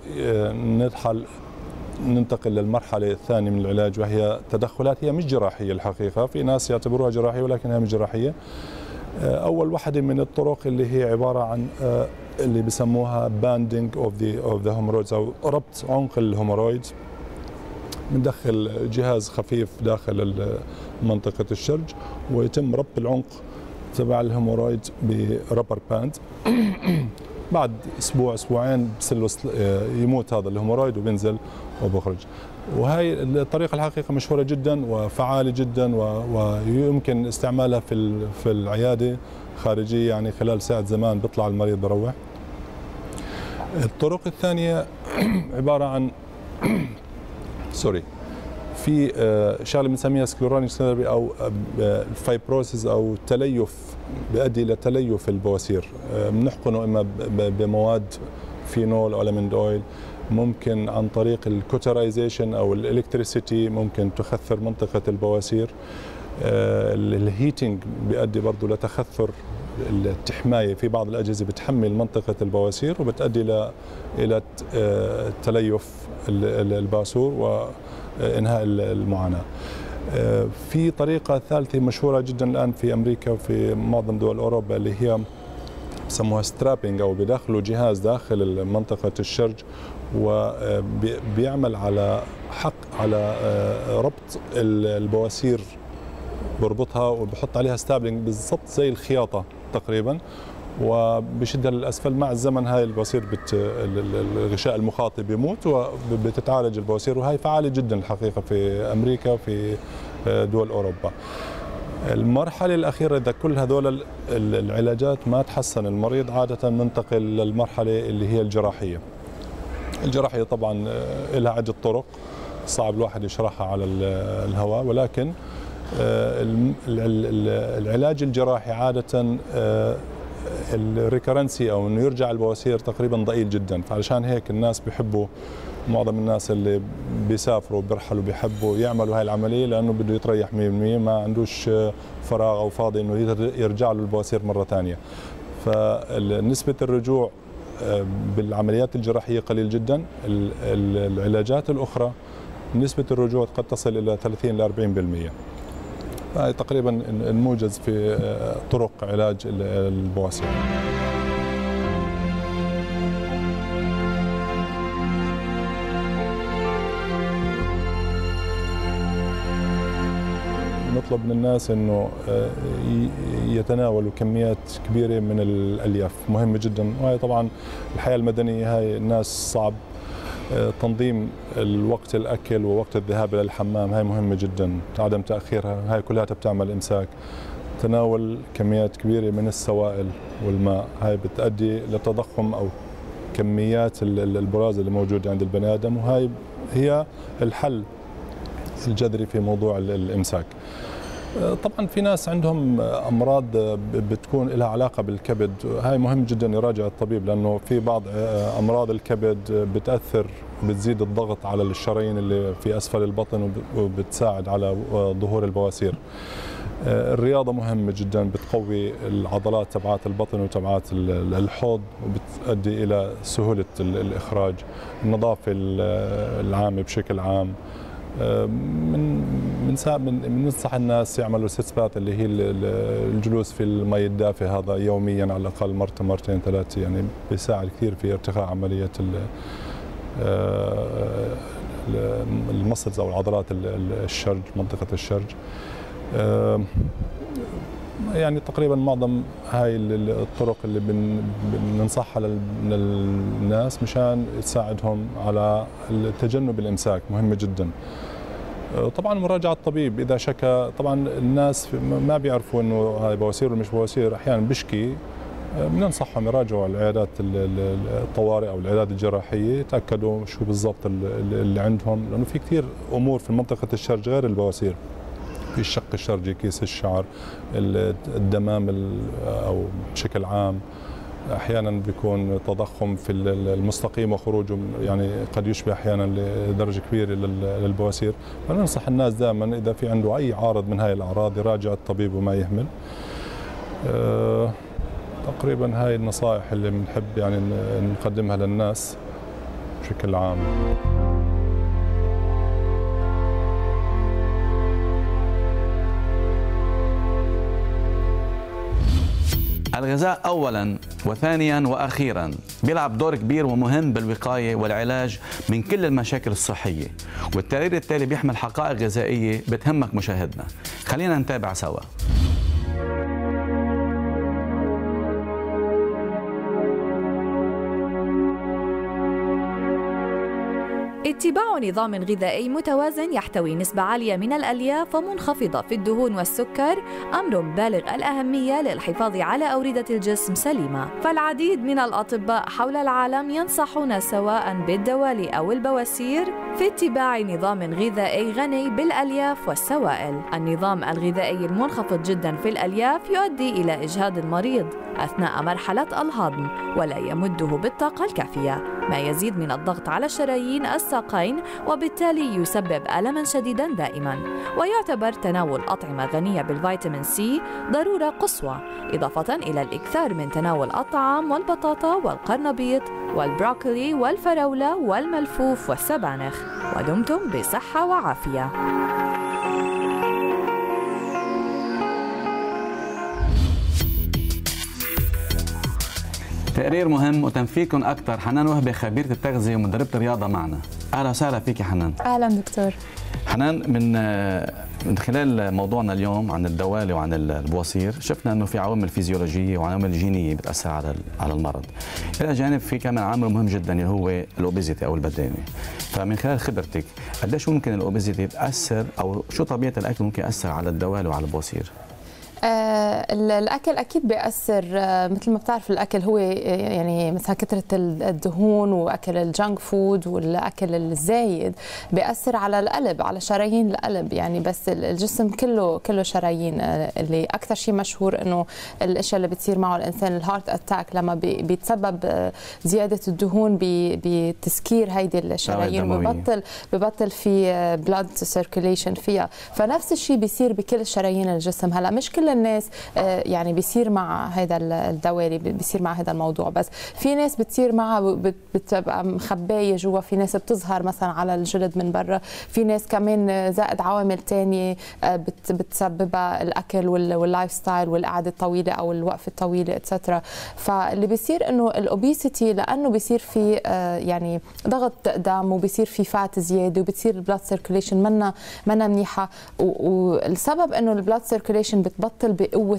ننتقل للمرحلة الثانية من العلاج، وهي تدخلات هي مش جراحية الحقيقة، في ناس يعتبروها جراحية ولكن هي مش جراحية. أول واحدة من الطرق اللي هي عبارة عن اللي بسموها باندينج اوف ذا هيمورويدز أو ربط عنق الهيمورويدز بندخل جهاز خفيف داخل منطقة الشرج، ويتم ربط العنق تبع الهيمورويد بربر باند. بعد اسبوع اسبوعين يموت هذا الهيمورويد وبينزل وبخرج. وهي الطريقة الحقيقة مشهورة جدا وفعالة جدا ويمكن استعمالها في العيادة خارجية، يعني خلال ساعة زمان بيطلع المريض بروح. الطرق الثانية عبارة عن في شغله بنسميها سكليرونيك سينربي او الفايبروسيس او تليف، بيؤدي الى تليف البواسير. بنحقنه اما بمواد فينول او لمند اويل، ممكن عن طريق الكوترايزيشن او الالكتريسيتي ممكن تخثر منطقه البواسير. الهيتنج بيؤدي برضه لتخثر التحمايه، في بعض الاجهزه بتحمل منطقه البواسير وبتؤدي الى تليف الباسور وانهاء المعاناه. في طريقه ثالثه مشهوره جدا الان في امريكا وفي معظم دول اوروبا، اللي هي بسموها سترابينج، او بيدخلوا جهاز داخل منطقه الشرج وبيعمل على ربط البواسير، بربطها وبحط عليها ستابلينج بالضبط زي الخياطه تقريبا، وبشدها للاسفل. مع الزمن هاي البواسير الغشاء المخاطي بيموت وبتتعالج البواسير، وهي فعاله جدا الحقيقه في امريكا وفي دول اوروبا. المرحله الاخيره اذا كل هذول العلاجات ما تحسن المريض، عاده ننتقل للمرحله اللي هي الجراحيه. الجراحيه طبعا لها عده طرق صعب الواحد يشرحها على الهواء، ولكن العلاج الجراحي عادة الريكرنسي او انه يرجع البواسير تقريبا ضئيل جدا، فعلشان هيك الناس بيحبوا، معظم الناس اللي بيسافروا بيرحلوا بيحبوا يعملوا هاي العمليه لانه بده يتريح 100%، ما عندوش فراغ او فاضي انه يرجع له البواسير مره ثانيه. فنسبه الرجوع بالعمليات الجراحيه قليل جدا. العلاجات الاخرى نسبه الرجوع قد تصل الى 30 ل 40%. هاي تقريبا الموجز في طرق علاج البواسير. نطلب من الناس انه يتناولوا كميات كبيره من الالياف، مهمه جدا. وهي طبعا الحياه المدنيه، هاي الناس صعب تنظيم الوقت الاكل ووقت الذهاب الى الحمام، هاي مهمه جدا، عدم تاخيرها، هاي كلها بتعمل امساك. تناول كميات كبيره من السوائل والماء، هاي بتؤدي لتضخم او كميات البراز اللي موجوده عند البني ادم، وهاي هي الحل الجذري في موضوع الامساك. طبعا في ناس عندهم امراض بتكون لها علاقه بالكبد، هاي مهم جدا يراجع الطبيب، لانه في بعض امراض الكبد بتاثر، بتزيد الضغط على الشرايين اللي في اسفل البطن وبتساعد على ظهور البواسير. الرياضه مهمه جدا، بتقوي العضلات تبعات البطن وتبعات الحوض وبتؤدي الى سهوله الاخراج. النظافه العامه بشكل عام، بننصح الناس يعملوا سيتسبات اللي هي الجلوس في المي الدافئه، هذا يوميا على الاقل مرتين ثلاثه، يعني بيساعد كثير في ارتخاء عمليه المسلز او العضلات الشرج، منطقه الشرج. يعني تقريبا معظم هاي الطرق اللي بننصحها للناس مشان تساعدهم على تجنب الامساك، مهمه جدا. طبعا مراجعه الطبيب اذا شكى، طبعا الناس ما بيعرفوا انه هاي بواسير ولا مش بواسير، احيانا بشكي بننصحهم يراجعوا العيادات الطوارئ او العيادات الجراحيه، يتاكدوا شو بالضبط اللي عندهم، لانه في كثير امور في منطقه الشرج غير البواسير، في الشق الشرجي، كيس الشعر، الدمام او بشكل عام، احيانا بيكون تضخم في المستقيم وخروجه يعني قد يشبه احيانا لدرجه كبيره للبواسير. فننصح الناس دائما اذا في عنده اي عارض من هاي الاعراض يراجع الطبيب وما يهمل. تقريبا هاي النصائح اللي بنحب يعني نقدمها للناس بشكل عام. الغذاء أولا وثانيا وأخيرا بيلعب دور كبير ومهم بالوقاية والعلاج من كل المشاكل الصحية، والتقرير التالي بيحمل حقائق غذائية بتهمك مشاهدنا. خلينا نتابع سوا. اتباع نظام غذائي متوازن يحتوي نسبة عالية من الألياف ومنخفضة في الدهون والسكر أمر بالغ الأهمية للحفاظ على أوردة الجسم سليمة، فالعديد من الأطباء حول العالم ينصحون سواء بالدوالي أو البواسير في اتباع نظام غذائي غني بالألياف والسوائل. النظام الغذائي المنخفض جدا في الألياف يؤدي إلى إجهاد المريض أثناء مرحلة الهضم ولا يمده بالطاقة الكافية، ما يزيد من الضغط على الشرايين الساقين وبالتالي يسبب ألما شديدا دائما. ويعتبر تناول أطعمة غنية بالفيتامين سي ضرورة قصوى، إضافة إلى الإكثار من تناول الطعام والبطاطا والقرنبيط والبروكلي والفراولة والملفوف والسبانخ. ودمتم بصحة وعافية. تقرير مهم وتنفيذكم أكثر. حنان وهبي خبيرة التغذية ومدربة الرياضة معنا. أهلا وسهلا فيك حنان. أهلا دكتور. حنان، من خلال موضوعنا اليوم عن الدوالي وعن البواسير شفنا انه في عوامل فيزيولوجيه وعوامل جينيه بتاثر على المرض. الى جانب في كمان عامل مهم جدا اللي هو الاوبيزيتي او البدانه. فمن خلال خبرتك قديش ممكن الاوبيزيتي تاثر او شو طبيعه الاكل ممكن ياثر على الدوالي وعلى البواسير؟ الأكل أكيد بيأثر. مثل ما بتعرف الأكل هو يعني مثلا كثرة الدهون وأكل الجانك فود والأكل الزايد بيأثر على القلب، على شرايين القلب يعني. بس الجسم كله شرايين. اللي أكثر شيء مشهور إنه الأشياء اللي بتصير معه الإنسان الهارت أتاك لما بيتسبب زيادة الدهون بتسكير هيدي الشرايين وببطل في بلاد سيركيليشن فيها. فنفس الشيء بيصير بكل شرايين الجسم. هلا مش كل الناس يعني بيصير مع هذا الدوالي، بيصير مع هذا الموضوع، بس في ناس بتصير معها بتبقى مخبايه جوا، في ناس بتظهر مثلا على الجلد من برا، في ناس كمان زائد عوامل ثانيه بتسببها الاكل واللايف ستايل والقعده الطويله او الوقفه الطويله اتسترا. فاللي بيصير انه الاوبيسيتي لانه بيصير في يعني ضغط دم وبيصير في فات زياده وبتصير البلاد سيركيليشن منا منيحه. والسبب انه البلاد سيركيليشن بتبطل بقوه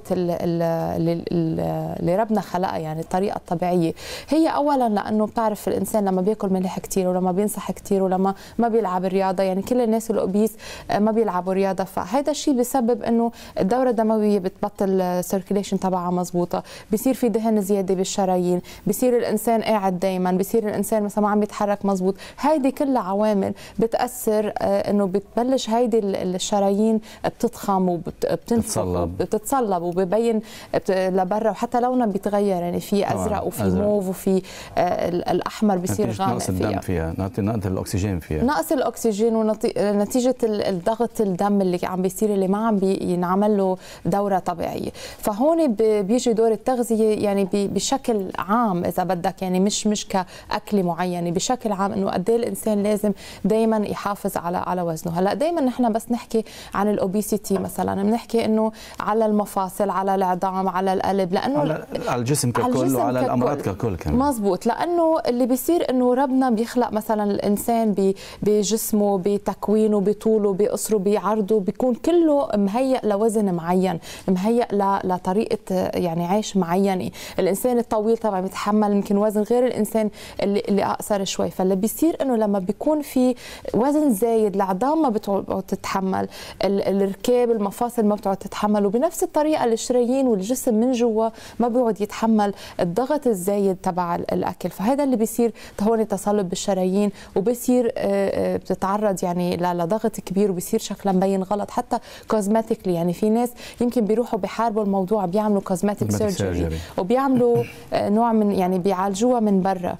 اللي ربنا خلقها، يعني الطريقه الطبيعيه. هي اولا لانه بتعرف الانسان لما بياكل ملح كثير ولما بينصح كثير ولما ما بيلعب الرياضه، يعني كل الناس الاوبيس ما بيلعبوا رياضه، فهذا الشيء بسبب انه الدوره الدمويه بتبطل سيركيليشن تبعها مضبوطه، بصير في دهن زياده بالشرايين، بصير الانسان قاعد دائما، بصير الانسان مثلا ما عم يتحرك مضبوط. هيدي كلها عوامل بتاثر انه بتبلش هيدي الشرايين بتضخم وبتنفخ بتتصلب وببين لبرا، وحتى لونها بيتغير، يعني في ازرق وفي موف وفي الاحمر بيصير غامق نقص الدم فيها، نقص الاكسجين فيها، نقص الاكسجين ونتيجه الضغط الدم اللي عم بيصير اللي ما عم بينعمل له دوره طبيعيه. فهون بيجي دور التغذيه يعني بشكل عام اذا بدك، يعني مش كاكله معينه، بشكل عام انه قد ايه الانسان لازم دائما يحافظ على وزنه. هلا دائما نحن بس نحكي عن الاوبيسيتي مثلا بنحكي انه على المفاصل، على العظام، على القلب، لانه على الجسم ككل وعلى الامراض ككل كمان. مزبوط، لانه اللي بيصير انه ربنا بيخلق مثلا الانسان بجسمه، بتكوينه، بطوله، بقصره، بعرضه، بيكون كله مهيئ لوزن معين، مهيئ لطريقه يعني عيش معينه. الانسان الطويل طبعا بيتحمل يمكن وزن غير الانسان اللي اقصر شوي. فاللي بيصير انه لما بيكون في وزن زايد العظام ما بتقعد تتحمل، الركاب، المفاصل ما بتقعد تتحمل، وبنفس الطريقه الشرايين والجسم من جوا ما بيقعد يتحمل الضغط الزايد تبع الاكل. فهذا اللي بيصير هون تصلب بالشرايين، وبصير بتتعرض يعني لضغط كبير، وبصير شكلها مبين غلط حتى كوزماتيكلي. يعني في ناس يمكن بيروحوا بيحاربوا الموضوع، بيعملوا كوزماتيك سيرجري وبيعملوا نوع من يعني بيعالجوها من برا،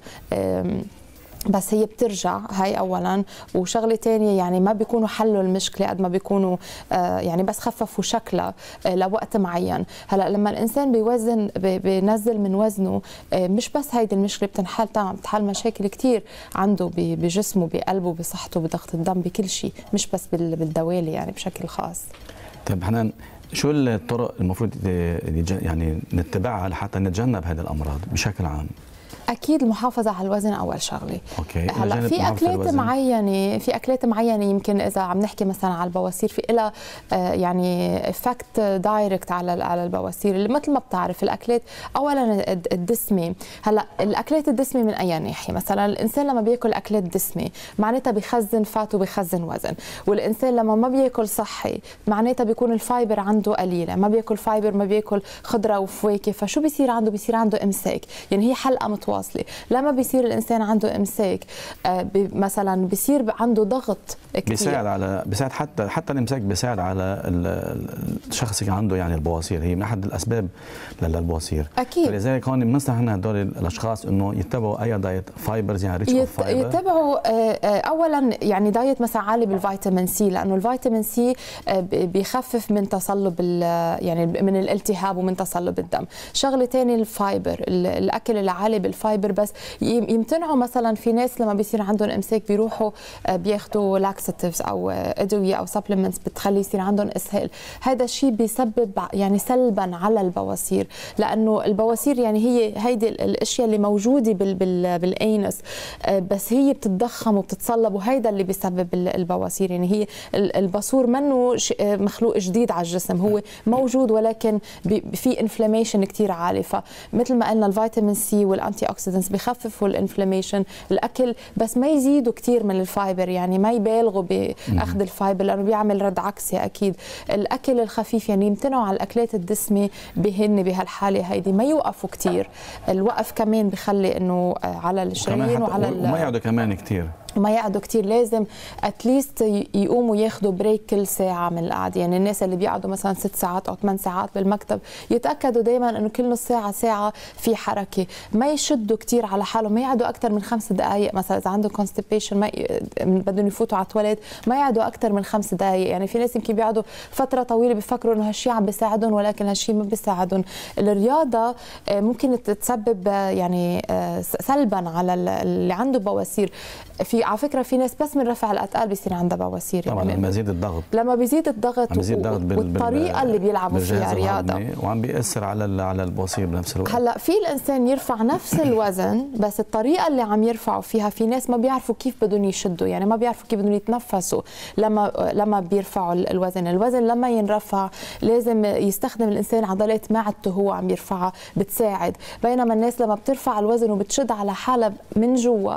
بس هي بترجع. هاي اولا. وشغله ثانيه يعني ما بيكونوا حلوا المشكله قد ما بيكونوا يعني بس خففوا شكلها لوقت معين. هلا لما الانسان بينزل من وزنه، مش بس هيدي المشكله بتنحل، بتحل مشاكل كثير عنده بجسمه، بقلبه، بصحته، بضغط الدم، بكل شيء، مش بس بالدوالي يعني بشكل خاص. طيب حنان، شو الطرق المفروض يعني نتبعها لحتى نتجنب هذه الامراض بشكل عام؟ اكيد المحافظه على الوزن اول شغله. اوكي. هلا في اكلات معينه يمكن اذا عم نحكي مثلا على البواسير في لها يعني افكت دايركت على البواسير، اللي مثل ما بتعرف الاكلات اولا الدسمه. هلا الاكلات الدسمه من اي ناحيه؟ مثلا الانسان لما بياكل اكلات دسمه معناتها بخزن فات وبخزن وزن، والانسان لما ما بياكل صحي معناتها بيكون الفايبر عنده قليله، ما بياكل فايبر ما بياكل خضره وفواكه، فشو بيصير عنده؟ بيصير عنده امساك، يعني هي حلقه متواصله. لما بيصير الانسان عنده امساك مثلا بيصير عنده ضغط كثير، بيساعد حتى الامساك بيساعد على الشخص اللي عنده يعني البواسير، هي من احد الاسباب للبواسير. اكيد. فلذلك هون بننصح هدول الاشخاص انه يتبعوا اي دايت فايبرز، يعني ريتش اوف فايبر. يتبعوا اولا يعني دايت مثلا عالي بالفيتامين سي، لانه الفيتامين سي بيخفف من تصلب يعني من الالتهاب ومن تصلب الدم. شغله ثانيه الفايبر، الاكل اللي عالي بالفايبر، بس يمتنعوا مثلا في ناس لما بيصير عندهم امساك بيروحوا بياخذوا لاكساتيفز او ادويه او سبلمنتس بتخلي يصير عندهم اسهال. هذا الشيء بيسبب يعني سلبا على البواسير، لانه البواسير يعني هي هيدي الاشياء اللي موجوده بالانس، بس هي بتتضخم وبتتصلب، وهيدا اللي بيسبب البواسير. يعني هي الباسور منه مخلوق جديد على الجسم، هو موجود ولكن في انفلاميشن كثير عالي. فمثل ما قلنا الفيتامين سي والانتي اوكسيدنتس بخففوا الانفلاميشن. الاكل بس ما يزيدوا كثير من الفايبر، يعني ما يبالغوا باخذ الفايبر لانه بيعمل رد عكسي. اكيد الاكل الخفيف يعني يمتنعوا على الاكلات الدسمه بهالحاله هيدي، ما يوقفوا كثير. الوقف كمان بخلي انه على الشرايين وعلى وما يقعدوا كمان كثير، ما يقعدوا كثير. لازم اتليست يقوموا ياخذوا بريك كل ساعه من القعده. يعني الناس اللي بيقعدوا مثلا 6 ساعات او 8 ساعات بالمكتب يتاكدوا دائما انه كل نص ساعه في حركه، ما يشدوا كثير على حالهم، ما يقعدوا اكثر من 5 دقائق. مثلا اذا عندهم كونستيبيشن ما بدهم يفوتوا على التواليت ما يقعدوا اكثر من 5 دقائق. يعني في ناس يمكن بيقعدوا فتره طويله بيفكروا انه هالشيء عم بيساعدهم، ولكن هالشيء ما بيساعدهم. الرياضه ممكن تسبب يعني سلبا على اللي عنده بواسير. على فكره في ناس بس من رفع الاثقال بيصير عندها بواسير. طبعا يعني لما بيزيد الضغط والطريقه اللي بيلعبوا فيها رياضه، وعم بيأثر على البواسير بنفس الوقت. هلا في الانسان يرفع نفس الوزن بس الطريقه اللي عم يرفعوا فيها، في ناس ما بيعرفوا كيف بدهم يشدوا، يعني ما بيعرفوا كيف بدهم يتنفسوا لما بيرفعوا الوزن لما ينرفع لازم يستخدم الانسان عضلات معدته هو عم يرفعها بتساعد. بينما الناس لما بترفع الوزن وبتشد على حالها من جوا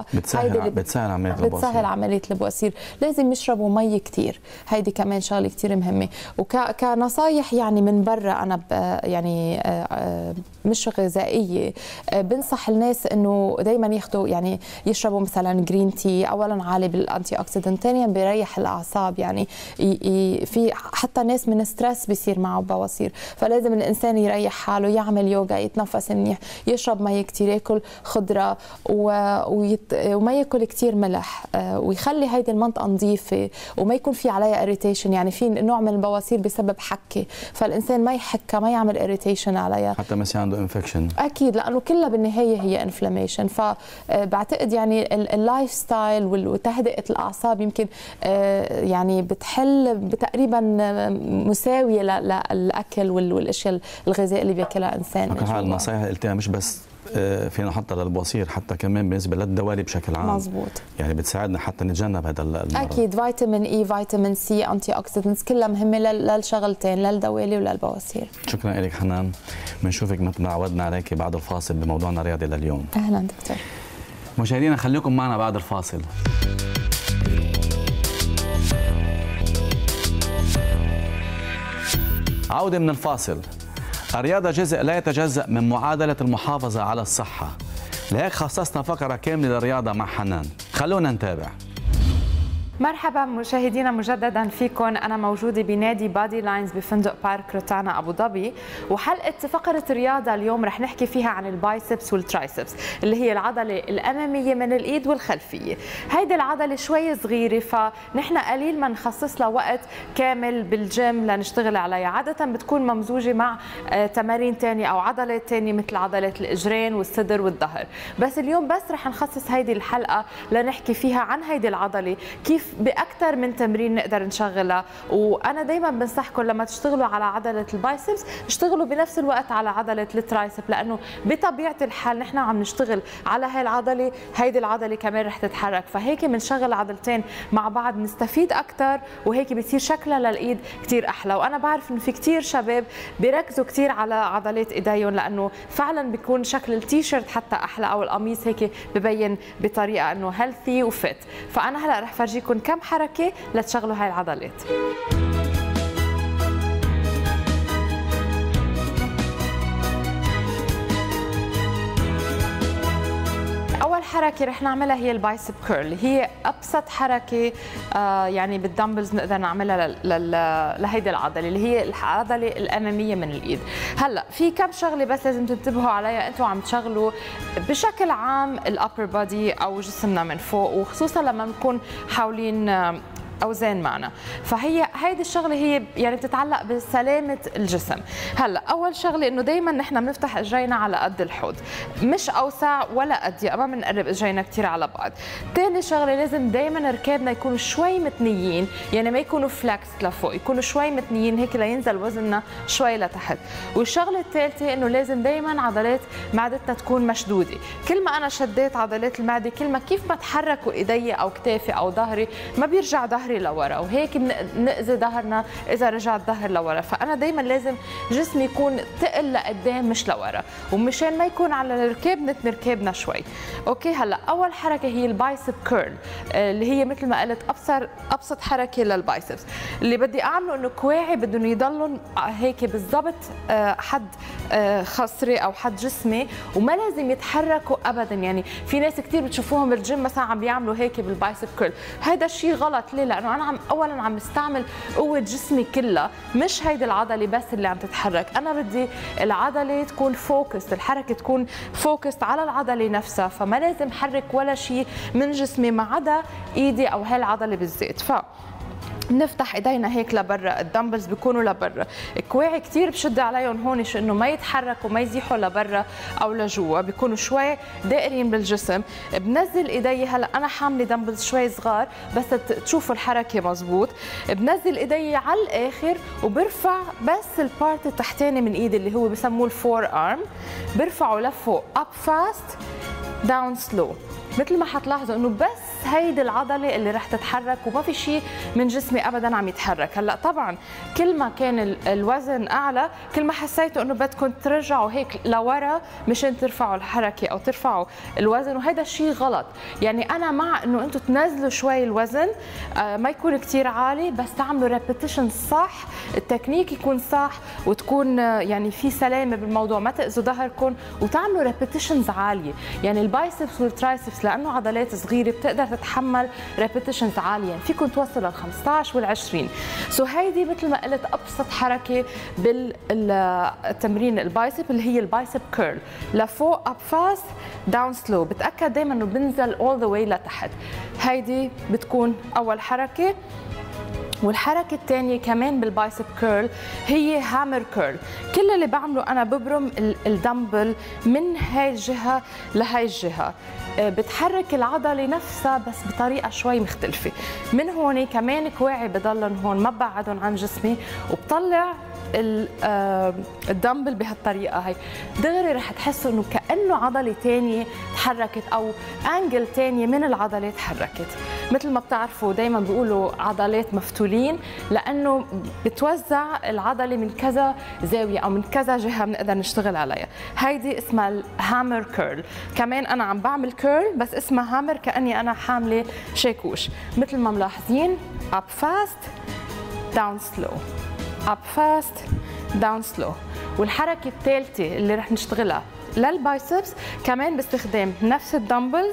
بتسهل عمليه البواسير. لازم يشربوا مي كثير، هيدي كمان شغله كثير مهمه. وكنصايح يعني من برا انا يعني مش غذائيه، بنصح الناس انه دائما ياخذوا يعني يشربوا مثلا جرين تي، اولا عالي بالانتي اوكسيدنت، ثانيا بيريح الاعصاب. يعني في حتى ناس من ستريس بيصير معه بواسير، فلازم الانسان يريح حاله، يعمل يوغا، يتنفس منيح، يشرب مي كثير، ياكل خضره وما ياكل كثير ملح، ويخلي هيدي المنطقه نظيفه وما يكون في عليها اريتيشن. يعني في نوع من البواسير بسبب حكه، فالانسان ما يحكها، ما يعمل اريتيشن عليها حتى ما يصير عنده انفكشن. اكيد، لانه كلها بالنهايه هي انفلاميشن. فبعتقد يعني اللايف ستايل وتهدئه الاعصاب يمكن يعني بتحل تقريبا مساويه للاكل والاشياء الغذائيه اللي بياكلها الانسان. النصائح اللي قلتها مش بس فينا نحطها للبواسير، حتى كمان بالنسبه للدوالي بشكل عام. مزبوط. يعني بتساعدنا حتى نتجنب هذا المرض. اكيد فيتامين اي، فيتامين سي، انتي اوكسيدنتس كلها مهمه للشغلتين، للدوالي وللبواسير. شكرا لك حنان، بنشوفك مثل ما عودنا عليك بعد الفاصل بموضوعنا الرياضي لليوم. اهلا دكتور. مشاهدينا خليكم معنا بعد الفاصل. عودة من الفاصل. الرياضة جزء لا يتجزأ من معادلة المحافظة على الصحة، لهيك خصصنا فقرة كاملة للرياضة مع حنان. خلونا نتابع. مرحبا مشاهدينا مجددا فيكم. انا موجوده بنادي بادي لاينز بفندق بارك روتانا ابو ظبي، وحلقه فقره الرياضه اليوم رح نحكي فيها عن البايسبس والترايسبس اللي هي العضله الاماميه من الايد والخلفيه. هيدي العضله شوي صغيره، فنحن قليل ما نخصص لها وقت كامل بالجيم لنشتغل عليها، عاده بتكون ممزوجه مع تمارين ثانيه او عضلات ثانيه مثل عضله الاجرين والصدر والظهر. بس اليوم بس رح نخصص هيدي الحلقه لنحكي فيها عن هيدي العضله، كيف كيف باكثر من تمرين نقدر نشغلها. وانا دائما بنصحكم لما تشتغلوا على عضله البايسبس اشتغلوا بنفس الوقت على عضله الترايسب، لانه بطبيعه الحال نحن عم نشتغل على هاي العضله، هيدي العضله كمان رح تتحرك، فهيك بنشغل عضلتين مع بعض نستفيد اكثر، وهيك بصير شكلها للايد كثير احلى. وانا بعرف انه في كثير شباب بيركزوا كثير على عضلات ايديهم، لانه فعلا بيكون شكل التيشيرت حتى احلى، او القميص هيك ببين بطريقه انه هيلثي وفيت. فانا هلا رح فرجيكم كم حركه لتشغلوا هاي العضلات. أول حركة رح نعملها هي البايسب كيرل، هي أبسط حركة يعني بالدمبلز نقدر نعملها لهيدي العضلة اللي هي العضلة الأمامية من الإيد. هلا في كم شغلة بس لازم تنتبهوا عليها أنتم عم تشغلوا بشكل عام الأبر بادي أو جسمنا من فوق، وخصوصا لما نكون حاولين اوزان معنا. فهي هيدي الشغله هي يعني بتتعلق بسلامه الجسم. هلا اول شغله انه دائما نحن بنفتح اجرينا على قد الحوض، مش اوسع ولا اضيق، ما بنقرب اجرينا كثير على بعض. ثاني شغله لازم دائما ركابنا يكونوا شوي متنيين، يعني ما يكونوا فلكس لفوق، يكونوا شوي متنيين هيك لينزل وزننا شوي لتحت. والشغله الثالثه انه لازم دائما عضلات معدتنا تكون مشدوده. كل ما انا شديت عضلات المعده كل ما كيف ما تحركوا ايدي او كتافي او ظهري ما بيرجع ظهري لورا، وهيك بنأذي ظهرنا اذا رجع الظهر لورا. فانا دائما لازم جسمي يكون ثقل لقدام مش لورا، ومشان ما يكون على الركاب نتني ركابنا شوي. اوكي هلا اول حركه هي البايسب كيرل اللي هي مثل ما قلت ابسط حركه للبايسبس. اللي بدي اعمله انه كواعي بدهم يضلوا هيك بالضبط حد خصري او حد جسمي، وما لازم يتحركوا ابدا. يعني في ناس كثير بتشوفوهم بالجيم مثلا عم بيعملوا هيك بالبايسب كيرل، هذا الشيء غلط. ليه؟ لانه انا اولا عم بستعمل قوه جسمي كلها، مش هيدي العضله بس اللي عم تتحرك. انا بدي العضله تكون فوكس، الحركه تكون فوكس على العضله نفسها، فما لازم حرك ولا شيء من جسمي ما عدا ايدي او هاي العضله بالذات. بنفتح ايدينا هيك لبرا، الدمبلز بيكونوا لبرا، الكواعي كثير بشد عليهم هون انه ما يتحركوا ما يزيحوا لبرا او لجوا، بيكونوا شوي دائرين بالجسم. بنزل ايدي، هلا انا حامله دمبلز شوي صغار بس تشوفوا الحركه مزبوط. بنزل ايدي على الاخر وبرفع بس البارت التحتاني من ايدي اللي هو بسموه الفور ارم، برفعه لفوق اب فاست داون سلو. مثل ما حتلاحظوا انه بس هيدي العضله اللي رح تتحرك وما في شيء من جسمي ابدا عم يتحرك. هلا طبعا كل ما كان الوزن اعلى كل ما حسيتوا انه بدكم ترجعوا هيك لورا مشان ترفعوا الحركه او ترفعوا الوزن، وهذا الشيء غلط. يعني انا مع انه انتم تنزلوا شوي الوزن ما يكون كثير عالي، بس تعملوا ريبيتيشن صح، التكنيك يكون صح، وتكون يعني في سلامه بالموضوع، ما تاذوا ظهركم، وتعملوا ريبيتيشنز عاليه. يعني البايسبس والترايسبس لانه عضلات صغيره بتقدر تتحمل ريبيتيشنز عاليه، يعني فيكم توصلوا ل 15 وال 20. هيدي مثل ما قلت ابسط حركه بالتمرين البايسب اللي هي البايسب كيرل، لفوق اب فاست داون سلو. بتاكد دائما انه بنزل اول ذا واي لتحت. هيدي بتكون اول حركه. والحركة الثانية كمان بالبايسب كيرل هي هامر كيرل. كل اللي بعمله أنا ببرم الدمبل من هاي الجهة لهاي الجهة، بتحرك العضلة نفسها بس بطريقة شوي مختلفة. من هون كمان كواعي بضلن هون ما ببعدهم عن جسمي، وبطلع الدمبل بهالطريقه هي. دغري رح تحسوا انه كانه عضله ثانيه تحركت او انجل ثانيه من العضله تحركت. مثل ما بتعرفوا دائما بيقولوا عضلات مفتولين، لانه بتوزع العضله من كذا زاويه او من كذا جهه بنقدر نشتغل عليها. هيدي اسمها الهامر كيرل. كمان انا عم بعمل كيرل بس اسمها هامر كاني انا حامله شاكوش. مثل ما ملاحظين اب فاست داون سلو، اب فاست داون سلو. والحركه الثالثه اللي رح نشتغلها للبايسبس كمان باستخدام نفس الدمبلز.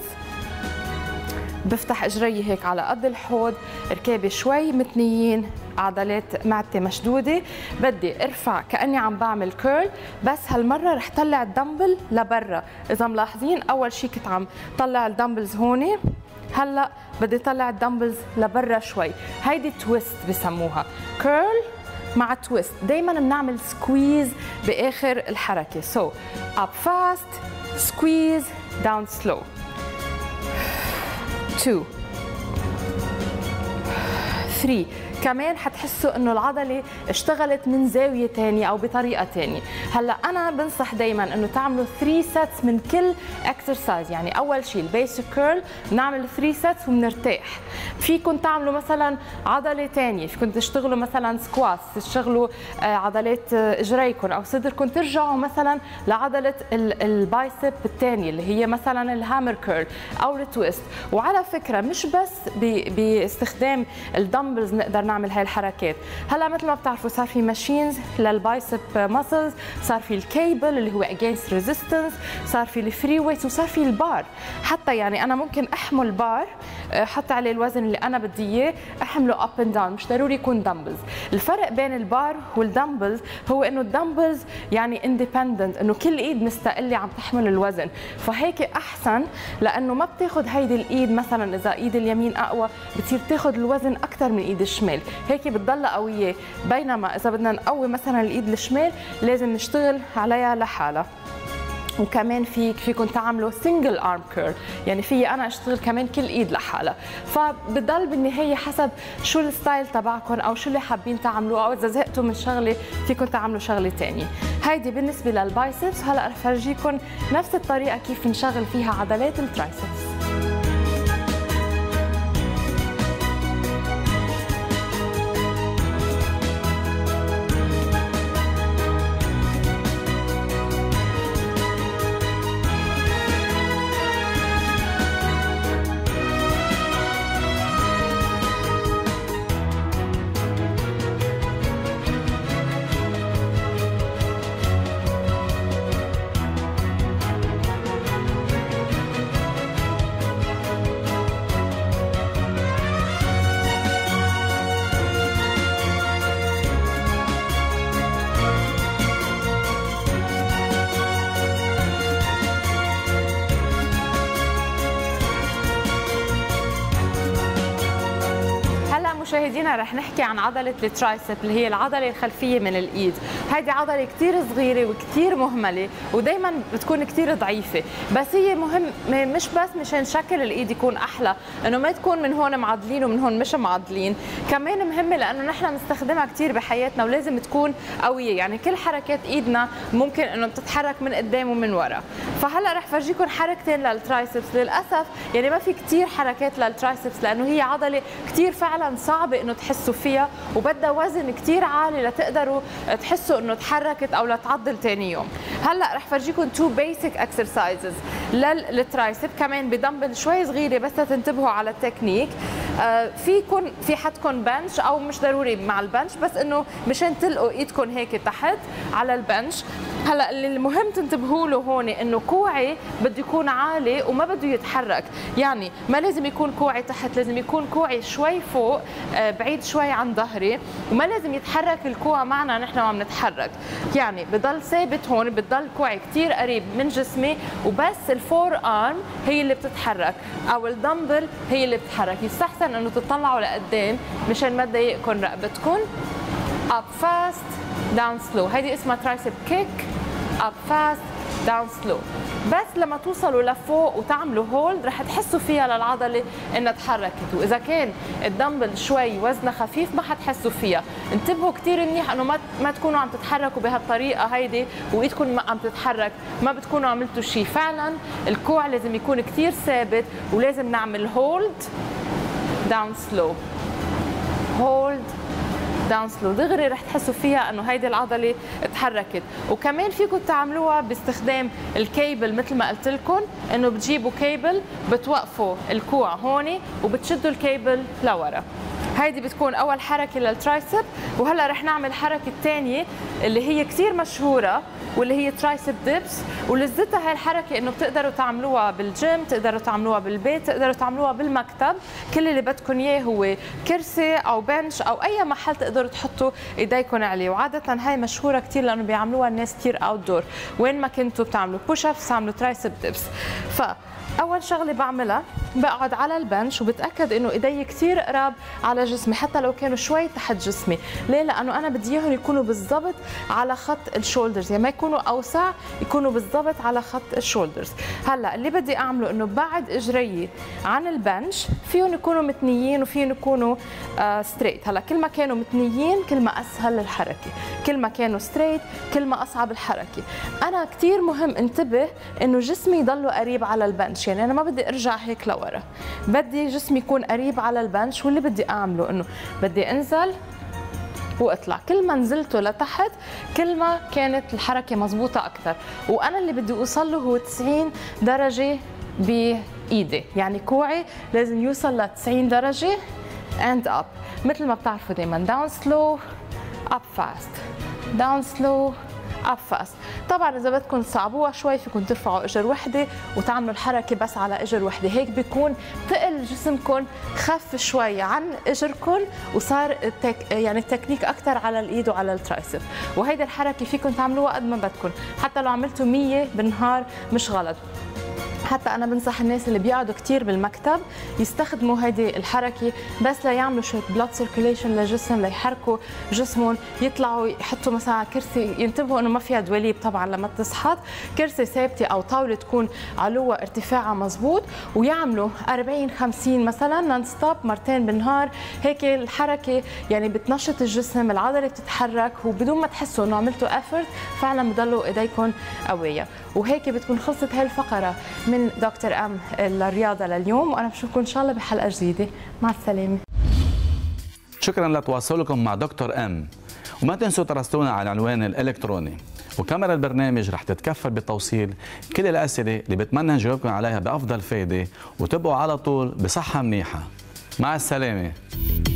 بفتح اجري هيك على قد الحوض، ركابي شوي متنيين، عضلات معدتي مشدوده، بدي ارفع كاني عم بعمل كيرل، بس هالمره رح طلع الدمبل لبرا. اذا ملاحظين اول شيء كنت عم طلع الدمبلز هون، هلا بدي طلع الدمبلز لبرا شوي. هيدي تويست بسموها، كيرل مع تويست. دايما بنعمل سكويز باخر الحركه. سو اب فاست سكويز داون سلو. 2 فري. كمان حتحسوا انه العضله اشتغلت من زاويه ثانيه او بطريقه ثانيه. هلا انا بنصح دائما انه تعملوا 3 سيتس من كل اكسرسايز. يعني اول شيء البيسك كيرل بنعمل 3 سيتس وبنرتاح. فيكم تعملوا مثلا عضله ثانيه، فيكم تشتغلوا مثلا سكواس، تشتغلوا عضلات اجريكم او صدركم، ترجعوا مثلا لعضله البايسب الثانيه اللي هي مثلا الهامر كيرل او التويست. وعلى فكره مش بس باستخدام الدمبلز نقدر نعمل هاي الحركات. هلا مثل ما بتعرفوا صار في ماشينز للبايسب ماسلز، صار في الكيبل اللي هو اجينست ريزيستنس، صار في الفري ويت، وصار في البار. حتى يعني انا ممكن احمل بار، حط عليه الوزن اللي انا بدي اياه، احمله اب اند داون، مش ضروري يكون دمبلز. الفرق بين البار والدمبلز هو انه الدمبلز يعني اندبندنت، انه كل ايد مستقله عم تحمل الوزن، فهيك احسن لانه ما بتاخذ هيدي الايد مثلا اذا ايد اليمين اقوى بتصير تاخذ الوزن اكثر من ايد الشمال، هيك بتضل قويه. بينما اذا بدنا نقوي مثلا الايد الشمال لازم نشتغل عليها لحالها. وكمان فيكم تعملوا سنجل ارم كيرل، يعني في انا اشتغل كمان كل ايد لحالها. فبضل بالنهايه حسب شو الستايل تبعكم او شو اللي حابين تعملوه، او اذا زهقتوا من شغله فيكم تعملوا شغله ثانيه. هيدي بالنسبه للبايسبس. هلا رح فرجيكم نفس الطريقه كيف نشغل فيها عضلات الترايسبس. مشاهدينا رح نحكي عن عضلة الترايسب اللي هي العضلة الخلفية من الإيد. هيدي عضلة كتير صغيرة وكتير مهملة ودايما بتكون كتير ضعيفة، بس هي مهم مش بس مشان شكل الإيد يكون أحلى، إنه ما تكون من هون معضلين ومن هون مش معضلين، كمان مهمة لأنه نحن بنستخدمها كتير بحياتنا ولازم تكون قوية، يعني كل حركات إيدنا ممكن إنه بتتحرك من قدام ومن ورا. فهلا رح فرجيكم حركتين للترايسبس. للأسف يعني ما في كتير حركات للترايسبس لأنه هي عضلة كتير فعلا صعبة إنه تحسوا فيها وبدها وزن كتير عالي لتقدروا تحسوا إنه تحركت أو لتعضل تاني يوم. هلا رح فرجيكم 2 basic exercises للترايسب كمان بدمبل شوي صغيرة بس تنتبهوا على التكنيك. في حدكم بنش او مش ضروري مع البنش، بس انه مشان تلقوا ايدكم هيك تحت على البنش. هلا اللي المهم تنتبهوا له هون انه كوعي بده يكون عالي وما بده يتحرك، يعني ما لازم يكون كوعي تحت، لازم يكون كوعي شوي فوق بعيد شوي عن ظهري، وما لازم يتحرك الكوع معنا نحن وعم نتحرك، يعني بضل ثابت هون، بضل كوعي كثير قريب من جسمي وبس الفور ارم هي اللي بتتحرك او الدمبل هي اللي بتتحرك. يستحسن انه تطلعوا لقدام مشان ما تضايقكم رقبتكم. اب فاست داون سلو، هيدي اسمها ترايسب كيك. اب فاست داون سلو، بس لما توصلوا لفوق وتعملوا هولد رح تحسوا فيها للعضله انها تحركت، واذا كان الدمبل شوي وزنها خفيف ما حتحسوا فيها. انتبهوا كثير منيح انه ما تكونوا عم تتحركوا بهالطريقه هيدي وايدكم ما عم تتحرك، ما بتكونوا عملتوا شيء. فعلا الكوع لازم يكون كثير ثابت ولازم نعمل هولد داون سلو، هولد داون سلو، دغري رح تحسوا فيها انه هيدي العضله تحركت. وكمان فيكم تعملوها باستخدام الكيبل مثل ما قلت لكم، انه بتجيبوا كيبل بتوقفوا الكوع هون وبتشدوا الكيبل لورا. هيدي بتكون اول حركه للترايسب. وهلا رح نعمل حركه الثانيه اللي هي كثير مشهوره واللي هي ترايسب ديبس، ولذتها هاي الحركه انه بتقدروا تعملوها بالجيم، تقدروا تعملوها بالبيت، تقدروا تعملوها بالمكتب، كل اللي بدكم اياه هو كرسي او بنش او اي محل تقدروا تحطوا ايديكم عليه. وعاده هاي مشهوره كثير لانه بيعملوها الناس كثير اوت دور، وين ما كنتوا بتعملوا بوش ابس تعملوا ترايسب ديبس. اول شغله بعملها بقعد على البنش وبتاكد انه ايدي كثير قراب على جسمي حتى لو كانوا شوي تحت جسمي. ليه؟ لانه انا بدي اياهم يكونوا بالضبط على خط الشولدرز، يعني ما يكونوا اوسع، يكونوا بالضبط على خط الشولدرز. هلا اللي بدي اعمله انه بعد اجري عن البنش فيهم يكونوا متنيين وفيهم يكونوا ستريت. هلا كل ما كانوا متنيين كل ما اسهل الحركه، كل ما كانوا ستريت كل ما اصعب الحركه. انا كثير مهم انتبه انه جسمي يضله قريب على البنش، يعني انا ما بدي ارجع هيك لورا، بدي جسمي يكون قريب على البنش. واللي بدي اعمله انه بدي انزل واطلع، كل ما نزلته لتحت كل ما كانت الحركه مضبوطه اكثر. وانا اللي بدي اوصل له هو 90 درجه بايدي، يعني كوعي لازم يوصل ل 90 درجه اند اب، مثل ما بتعرفوا دائما داون سلو اب فاست، داون سلو اب فاست. طبعا اذا بدكم تصعبوها شوي فيكم ترفعوا اجر وحده وتعملوا الحركه بس على اجر وحده، هيك بيكون ثقل جسمكم خف شوي عن اجركم وصار يعني التكنيك اكثر على الايد وعلى الترايسب. وهيدي الحركه فيكم تعملوها قد ما بدكم، حتى لو عملتوا 100 بالنهار مش غلط. حتى أنا بنصح الناس اللي بيقعدوا كتير بالمكتب يستخدموا هيدي الحركة بس ليعملوا شوية بلاد سيركيليشن للجسم، ليحركوا جسمهم، يطلعوا يحطوا مثلا على كرسي، ينتبهوا إنه ما فيها دواليب طبعا لما تصحط، كرسي ثابتة أو طاولة تكون علوها ارتفاعها مزبوط، ويعملوا 40-50 مثلا نون ستوب مرتين بالنهار. هيك الحركة يعني بتنشط الجسم، العضلة بتتحرك وبدون ما تحسوا إنه عملتوا effort فعلا بضلوا إيديكم قوية. وهيك بتكون خلصت هاي الفقرة من دكتور أم الرياضة لليوم، وأنا بشوفكم إن شاء الله بحلقة جديدة. مع السلامة. شكرا لتواصلكم مع دكتور أم، وما تنسوا تراسلونا على العنوان الإلكتروني، وكاميرا البرنامج رح تتكفل بتوصيل كل الأسئلة اللي بتمنى نجاوبكم عليها بأفضل فايدة، وتبقوا على طول بصحة منيحة. مع السلامة.